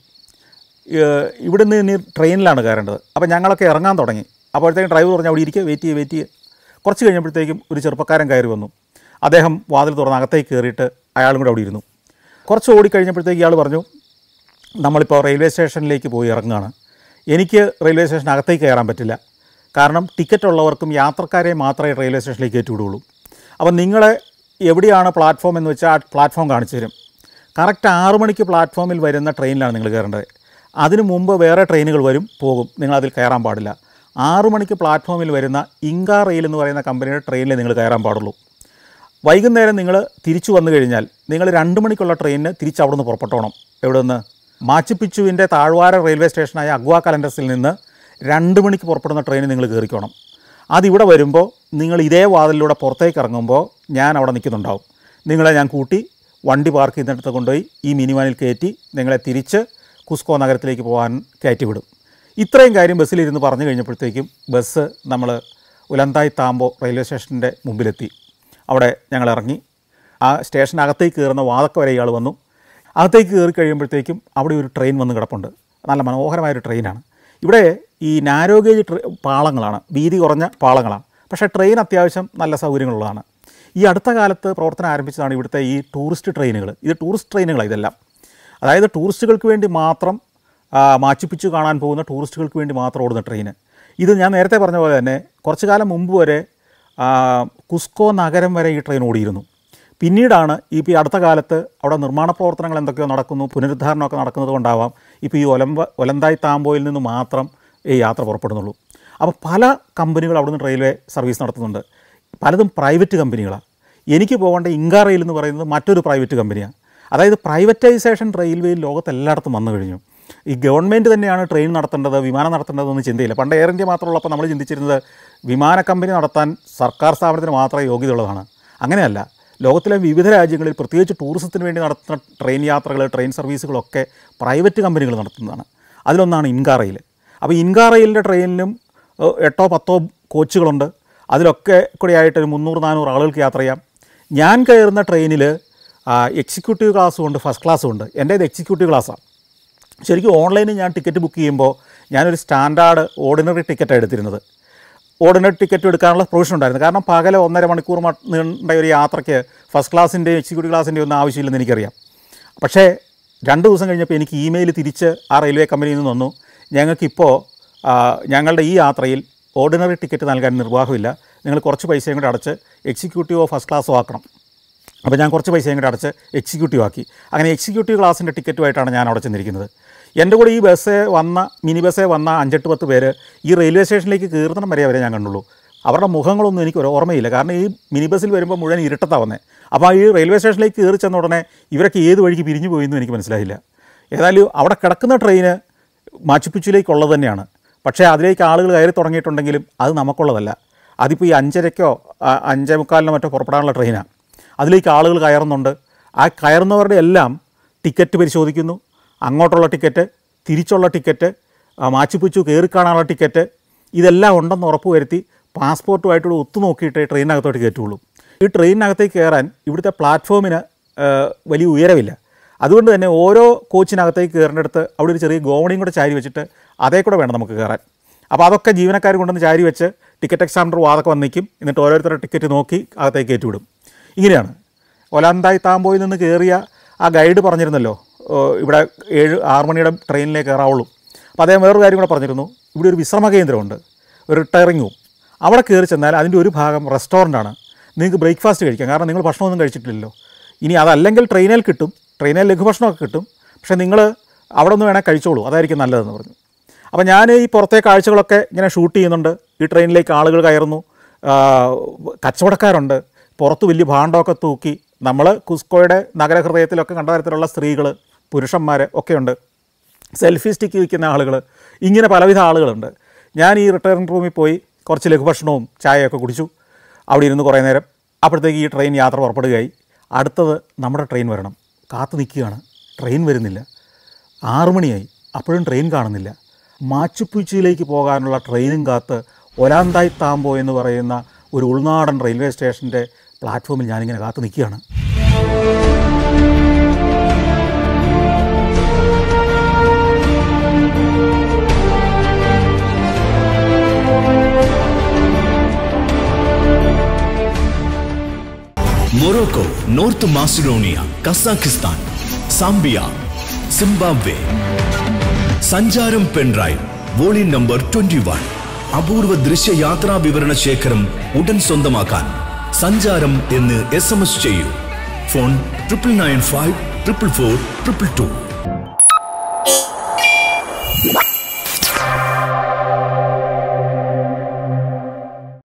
ഇവിടുന്ന് ഇനി ട്രെയിനിലാണ് കയറേണ്ടത്. അപ്പോൾ ഞങ്ങളൊക്കെ ഇറങ്ങാൻ തുടങ്ങി. അപ്പോഴത്തേക്കും ഡ്രൈവർ പറഞ്ഞു അവിടെ ഇരിക്കുക, വെയിറ്റ് ചെയ്യുക വെയിറ്റ് ചെയ്യുക. കുറച്ച് കഴിഞ്ഞപ്പോഴത്തേക്കും ഒരു ചെറുപ്പക്കാരൻ കയറി വന്നു. അദ്ദേഹം വാതിൽ തുറന്ന് അകത്തേക്ക് കയറിയിട്ട് അയാളും കൂടെ അവിടെ ഇരുന്നു. കുറച്ച് ഓടിക്കഴിഞ്ഞപ്പോഴത്തേക്ക് ഇയാൾ പറഞ്ഞു, നമ്മളിപ്പോൾ റെയിൽവേ സ്റ്റേഷനിലേക്ക് പോയി ഇറങ്ങുകയാണ്. എനിക്ക് റെയിൽവേ സ്റ്റേഷൻ അകത്തേക്ക് കയറാൻ പറ്റില്ല, കാരണം ടിക്കറ്റ് ഉള്ളവർക്കും യാത്രക്കാരെ മാത്രമേ റെയിൽവേ സ്റ്റേഷനിലേക്ക് കയറ്റി വിടുകയുള്ളൂ. അപ്പം നിങ്ങളെ എവിടെയാണ് പ്ലാറ്റ്ഫോം എന്ന് വെച്ചാൽ ആ പ്ലാറ്റ്ഫോം കാണിച്ചു തരും. കറക്റ്റ് ആറു മണിക്ക് പ്ലാറ്റ്ഫോമിൽ വരുന്ന ട്രെയിനിലാണ് നിങ്ങൾ കയറേണ്ടത്. അതിനു മുമ്പ് വേറെ ട്രെയിനുകൾ വരും പോകും, നിങ്ങളതിൽ കയറാൻ പാടില്ല. ആറു മണിക്ക് പ്ലാറ്റ്ഫോമിൽ വരുന്ന ഇങ്ക റെയിൽ എന്ന് പറയുന്ന കമ്പനിയുടെ ട്രെയിനിൽ നിങ്ങൾ കയറാൻ പാടുള്ളൂ. വൈകുന്നേരം നിങ്ങൾ തിരിച്ചു വന്നു കഴിഞ്ഞാൽ നിങ്ങൾ രണ്ട് മണിക്കുള്ള ട്രെയിനിന് തിരിച്ച് അവിടെ നിന്ന് പുറപ്പെട്ടോണം. എവിടെ നിന്ന്? മാച്ചു പിച്ചുവിൻ്റെ താഴ്വാര റെയിൽവേ സ്റ്റേഷനായ അഗ്വാ കലൻഡസിൽ നിന്ന് രണ്ട് മണിക്ക് പുറപ്പെടുന്ന ട്രെയിനിൽ നിങ്ങൾ കയറിക്കോണം. അതിവിടെ വരുമ്പോൾ നിങ്ങൾ ഇതേ വാതിലിലൂടെ പുറത്തേക്ക് ഇറങ്ങുമ്പോൾ ഞാൻ അവിടെ നിൽക്കുന്നുണ്ടാവും. നിങ്ങളെ ഞാൻ കൂട്ടി വണ്ടി പാർക്ക് ചെയ്യുന്നിടത്ത് കൊണ്ടുപോയി ഈ മിനി വാനിൽ കയറ്റി നിങ്ങളെ തിരിച്ച് കുസ്കോ നഗരത്തിലേക്ക് പോകാൻ കയറ്റി വിടും. ഇത്രയും കാര്യം ബസ്സിലിരുന്ന് പറഞ്ഞു കഴിഞ്ഞപ്പോഴത്തേക്കും ബസ് നമ്മൾ ഉലന്തായ് താംബോ റെയിൽവേ സ്റ്റേഷൻ്റെ മുമ്പിലെത്തി. അവിടെ ഞങ്ങൾ ഇറങ്ങി. ആ സ്റ്റേഷനകത്തേക്ക് കയറുന്ന വാതക്ക വരെ ഇയാൾ വന്നു. അകത്തേക്ക് കയറി കഴിയുമ്പോഴത്തേക്കും അവിടെ ഒരു ട്രെയിൻ വന്ന് കിടപ്പുണ്ട്. നല്ല മനോഹരമായൊരു ട്രെയിനാണ്. ഇവിടെ ഈ നാരോ ഗേജ് ട്രെ പാളങ്ങളാണ്, വീതി കുറഞ്ഞ പാളങ്ങളാണ്. പക്ഷേ ട്രെയിൻ അത്യാവശ്യം നല്ല സൗകര്യങ്ങളുള്ളതാണ്. ഈ അടുത്ത കാലത്ത് പ്രവർത്തനം ആരംഭിച്ചതാണ് ഇവിടുത്തെ ഈ ടൂറിസ്റ്റ് ട്രെയിനുകൾ. ഇത് ടൂറിസ്റ്റ് ട്രെയിനുകളാണ് ഇതെല്ലാം. അതായത് ടൂറിസ്റ്റുകൾക്ക് വേണ്ടി മാത്രം മാച്ചുപിച്ചു കാണാൻ പോകുന്ന ടൂറിസ്റ്റുകൾക്ക് വേണ്ടി മാത്രം ഓടുന്ന ട്രെയിന്. ഇത് ഞാൻ നേരത്തെ പറഞ്ഞ പോലെ തന്നെ കുറച്ചു കാലം മുമ്പ് വരെ കുസ്കോ നഗരം വരെ ഈ ട്രെയിൻ ഓടിയിരുന്നു. പിന്നീടാണ് ഇപ്പോൾ ഈ അടുത്ത കാലത്ത് അവിടെ നിർമ്മാണ പ്രവർത്തനങ്ങൾ എന്തൊക്കെയോ നടക്കുന്നു, പുനരുദ്ധാരണമൊക്കെ നടക്കുന്നത് കൊണ്ടാവാം ഇപ്പോൾ ഈ ഒലമ്പ ഒലന്തായ് താംബോയിൽ നിന്ന് മാത്രം ഈ യാത്ര പുറപ്പെടുന്നുള്ളൂ. അപ്പോൾ പല കമ്പനികൾ അവിടെ നിന്ന് റെയിൽവേ സർവീസ് നടത്തുന്നുണ്ട്. പലതും പ്രൈവറ്റ് കമ്പനികളാണ്. എനിക്ക് പോകേണ്ട ഇൻകാ റെയിൽ എന്ന് പറയുന്നത് മറ്റൊരു പ്രൈവറ്റ് കമ്പനിയാണ്. അതായത് പ്രൈവറ്റൈസേഷൻ റെയിൽവേയിൽ ലോകത്ത് എല്ലായിടത്തും വന്നു കഴിഞ്ഞു. ഈ ഗവൺമെൻറ് തന്നെയാണ് ട്രെയിൻ നടത്തേണ്ടത്, വിമാനം നടത്തേണ്ടതെന്ന് ചിന്തയില്ല. പണ്ട് എയർ ഇന്ത്യ മാത്രമുള്ളപ്പോൾ നമ്മൾ ചിന്തിച്ചിരുന്നത് വിമാന കമ്പനി നടത്താൻ സർക്കാർ സ്ഥാപനത്തിന് മാത്രമേ യോഗ്യതയുള്ളതാണ്. അങ്ങനെയല്ല. ലോകത്തിലെ വിവിധ രാജ്യങ്ങളിൽ പ്രത്യേകിച്ച് ടൂറിസത്തിന് വേണ്ടി നടത്തുന്ന ട്രെയിൻ യാത്രകൾ, ട്രെയിൻ സർവീസുകളൊക്കെ പ്രൈവറ്റ് കമ്പനികൾ നടത്തുന്നതാണ്. അതിലൊന്നാണ് ഇൻകാ റെയിൽ. അപ്പോൾ ഇൻകാ റെയിലിൻ്റെ ട്രെയിനിലും എട്ടോ പത്തോ കോച്ചുകളുണ്ട്. അതിലൊക്കെ കൂടെ ആയിട്ട് ഒരു മുന്നൂറ് നാനൂറ് ആളുകൾക്ക് യാത്ര ചെയ്യാം. ഞാൻ കയറുന്ന ട്രെയിനിൽ എക്സിക്യൂട്ടീവ് ക്ലാസ്സും ഉണ്ട്, ഫസ്റ്റ് ക്ലാസ്സും ഉണ്ട്. എൻ്റേത് എക്സിക്യൂട്ടീവ് ക്ലാസ്സാണ്. ശരിക്കും ഓൺലൈനിൽ ഞാൻ ടിക്കറ്റ് ബുക്ക് ചെയ്യുമ്പോൾ ഞാനൊരു സ്റ്റാൻഡേർഡ് ഓർഡിനറി ടിക്കറ്റാണ് എടുത്തിരുന്നത്. ഓർഡിനറി ടിക്കറ്റ് എടുക്കാനുള്ള പ്രൊവിഷൻ ഉണ്ടായിരുന്നു. കാരണം പകൽ ഒന്നര മണിക്കൂർ നീണ്ട ഒരു യാത്രയ്ക്ക് ഫസ്റ്റ് ക്ലാസ്സിൻ്റെയും എക്സിക്യൂട്ടീവ് ക്ലാസ്സിൻ്റെയും ഒന്നും ആവശ്യമില്ലെന്ന് എനിക്കറിയാം. പക്ഷേ രണ്ട് ദിവസം കഴിഞ്ഞപ്പോൾ എനിക്ക് ഇമെയിൽ തിരിച്ച് ആ റെയിൽവേ കമ്പനിയിൽ നിന്ന് വന്നു, ഞങ്ങൾക്കിപ്പോൾ ഞങ്ങളുടെ ഈ യാത്രയിൽ ഓർഡിനറി ടിക്കറ്റ് നൽകാൻ നിർവാഹമില്ല, നിങ്ങൾ കുറച്ച് പൈസയും കൂടെ അടച്ച് എക്സിക്യൂട്ടീവോ ഫസ്റ്റ് ക്ലാസ്സോ ആക്കണം. അപ്പോൾ ഞാൻ കുറച്ച് പൈസയും കൂടെ അടച്ച് എക്സിക്യൂട്ടീവ് ആക്കി. അങ്ങനെ എക്സിക്യൂട്ടീവ് ക്ലാസ്സിൻ്റെ ടിക്കറ്റുമായിട്ടാണ് ഞാൻ അവിടെ ചെന്നിരിക്കുന്നത്. എൻ്റെ കൂടെ ഈ ബസ്സേ വന്ന മിനി ബസ്സേ വന്ന അഞ്ചെട്ട് പത്ത് പേര് ഈ റെയിൽവേ സ്റ്റേഷനിലേക്ക് കയറുന്നിടം വരെ അവരെ ഞാൻ കണ്ടുള്ളൂ. അവരുടെ മുഖങ്ങളൊന്നും എനിക്ക് ഒരു ഓർമ്മയില്ല. കാരണം ഈ മിനി ബസ്സിൽ വരുമ്പോൾ മുഴുവൻ ഇരുട്ടത്താണ് വന്നത്. അപ്പോൾ ഈ റെയിൽവേ സ്റ്റേഷനിലേക്ക് കയറി ചെന്ന ഉടനെ ഇവരൊക്കെ ഏത് വഴിക്ക് പിരിഞ്ഞു പോയെന്നും എനിക്ക് മനസ്സിലായില്ല. ഏതായാലും അവിടെ കിടക്കുന്ന ട്രെയിന് മാച്ചുപിച്ചുവിലേക്കുള്ളത് തന്നെയാണ്. പക്ഷേ അതിലേക്ക് ആളുകൾ കയറി തുടങ്ങിയിട്ടുണ്ടെങ്കിലും അത് നമുക്കുള്ളതല്ല. അതിപ്പോൾ ഈ അഞ്ചരയ്ക്കോ അഞ്ചേ മുക്കാലിനോ മറ്റോ പുറപ്പെടാനുള്ള ട്രെയിനാണ്. അതിലേക്ക് ആളുകൾ കയറുന്നുണ്ട്. ആ കയറുന്നവരുടെ എല്ലാം ടിക്കറ്റ് പരിശോധിക്കുന്നു. അങ്ങോട്ടുള്ള ടിക്കറ്റ്, തിരിച്ചുള്ള ടിക്കറ്റ്, മാച്ചുപിച്ചു കയറി കാണാനുള്ള ടിക്കറ്റ്, ഇതെല്ലാം ഉണ്ടെന്ന് ഉറപ്പ് വരുത്തി പാസ്പോർട്ടുമായിട്ടുള്ള ഒത്തു നോക്കിയിട്ട് ട്രെയിനകത്തോട്ട് കയറ്റുള്ളൂ. ഈ ട്രെയിനകത്തേക്ക് കയറാൻ ഇവിടുത്തെ പ്ലാറ്റ്ഫോമിന് വലിയ ഉയരമില്ല. അതുകൊണ്ട് തന്നെ ഓരോ കോച്ചിനകത്തേക്ക് കയറേണ്ടടുത്ത് അവിടെ ഒരു ചെറിയ ഗോവണിയും കൂടെ ചാരി വെച്ചിട്ട് അതേ കൂടെ വേണം നമുക്ക് കയറാൻ. അപ്പോൾ അതൊക്കെ ജീവനക്കാർ കൊണ്ടുവന്ന് ചാരി വെച്ച് ടിക്കറ്റ് എക്സാമിനർ വാതൊക്കെ വന്നിക്കും. എന്നിട്ട് ഓരോരുത്തരുടെ ടിക്കറ്റ് നോക്കി അകത്തേക്ക് കയറ്റിവിടും. ഇങ്ങനെയാണ്. ഒലന്തായ് താംബോയിൽ നിന്ന് കയറിയ ആ ഗൈഡ് പറഞ്ഞിരുന്നല്ലോ ഇവിടെ ഏഴ് ആറ് മണിയുടെ ട്രെയിനിലേക്ക് കയറാവുള്ളൂ. അപ്പോൾ അദ്ദേഹം വേറൊരു കാര്യം കൂടെ പറഞ്ഞിരുന്നു, ഇവിടെ ഒരു വിശ്രമ കേന്ദ്രമുണ്ട്, ഒരു റിട്ടയറിങ്ങും. അവിടെ കയറി ചെന്നാൽ അതിൻ്റെ ഒരു ഭാഗം റെസ്റ്റോറൻ്റാണ്. നിങ്ങൾക്ക് ബ്രേക്ക്ഫാസ്റ്റ് കഴിക്കാം, കാരണം നിങ്ങൾ ഭക്ഷണമൊന്നും കഴിച്ചിട്ടില്ലല്ലോ. ഇനി അതല്ലെങ്കിൽ ട്രെയിനിൽ കിട്ടും, ട്രെയിനിൽ ലഘുഭക്ഷണമൊക്കെ കിട്ടും. പക്ഷേ നിങ്ങൾ അവിടെ നിന്ന് വേണേൽ കഴിച്ചോളൂ, അതായിരിക്കും നല്ലതെന്ന് പറഞ്ഞു. അപ്പോൾ ഞാൻ ഈ പുറത്തെ കാഴ്ചകളൊക്കെ ഇങ്ങനെ ഷൂട്ട് ചെയ്യുന്നുണ്ട്. ഈ ട്രെയിനിലേക്ക് ആളുകൾ കയറുന്നു, കച്ചവടക്കാരുണ്ട്, പുറത്ത് വലിയ ഭാണ്ഡമൊക്കെ തൂക്കി. നമ്മൾ കുസ്കോയുടെ നഗരഹൃദയത്തിലൊക്കെ കണ്ട തരത്തിലുള്ള സ്ത്രീകൾ, പുരുഷന്മാർ ഒക്കെയുണ്ട്. സെൽഫി സ്റ്റിക്ക് വയ്ക്കുന്ന ആളുകൾ, ഇങ്ങനെ പലവിധ ആളുകളുണ്ട്. ഞാൻ ഈ റിട്ടയറിംഗ് റൂമിൽ പോയി കുറച്ച് ലഘുഭക്ഷണവും ചായയൊക്കെ കുടിച്ചു. അവിടെ ഇരുന്ന് കുറേ നേരം. അപ്പോഴത്തേക്ക് ഈ ട്രെയിൻ യാത്ര പുറപ്പെടുകയായി. അടുത്തത് നമ്മുടെ ട്രെയിൻ വരണം. കാത്തു നിൽക്കുകയാണ്, ട്രെയിൻ വരുന്നില്ല. ആറു മണിയായി, അപ്പോഴും ട്രെയിൻ കാണുന്നില്ല. മാച്ചുപിച്ചുവിലേക്ക് പോകാനുള്ള ട്രെയിനും കാത്ത് ഒലാന്തായ് താംബോ എന്ന് പറയുന്ന ഒരു ഉൾനാടൻ റെയിൽവേ സ്റ്റേഷൻ്റെ പ്ലാറ്റ്ഫോമിൽ ഞാനിങ്ങനെ കാത്തു നിൽക്കുകയാണ്. Morocco, North Macedonia, Kazakhstan, Zambia, Zimbabwe. Sancharam pendrive volume number twenty one. അപൂർവ ദൃശ്യ യാത്രാ വിവരണ ശേഖരം ഉടൻ സ്വന്തമാക്കാൻ സഞ്ചാരം എന്ന് എസ് എം എസ് ചെയ്യൂ. Phone triple nine five triple four triple to.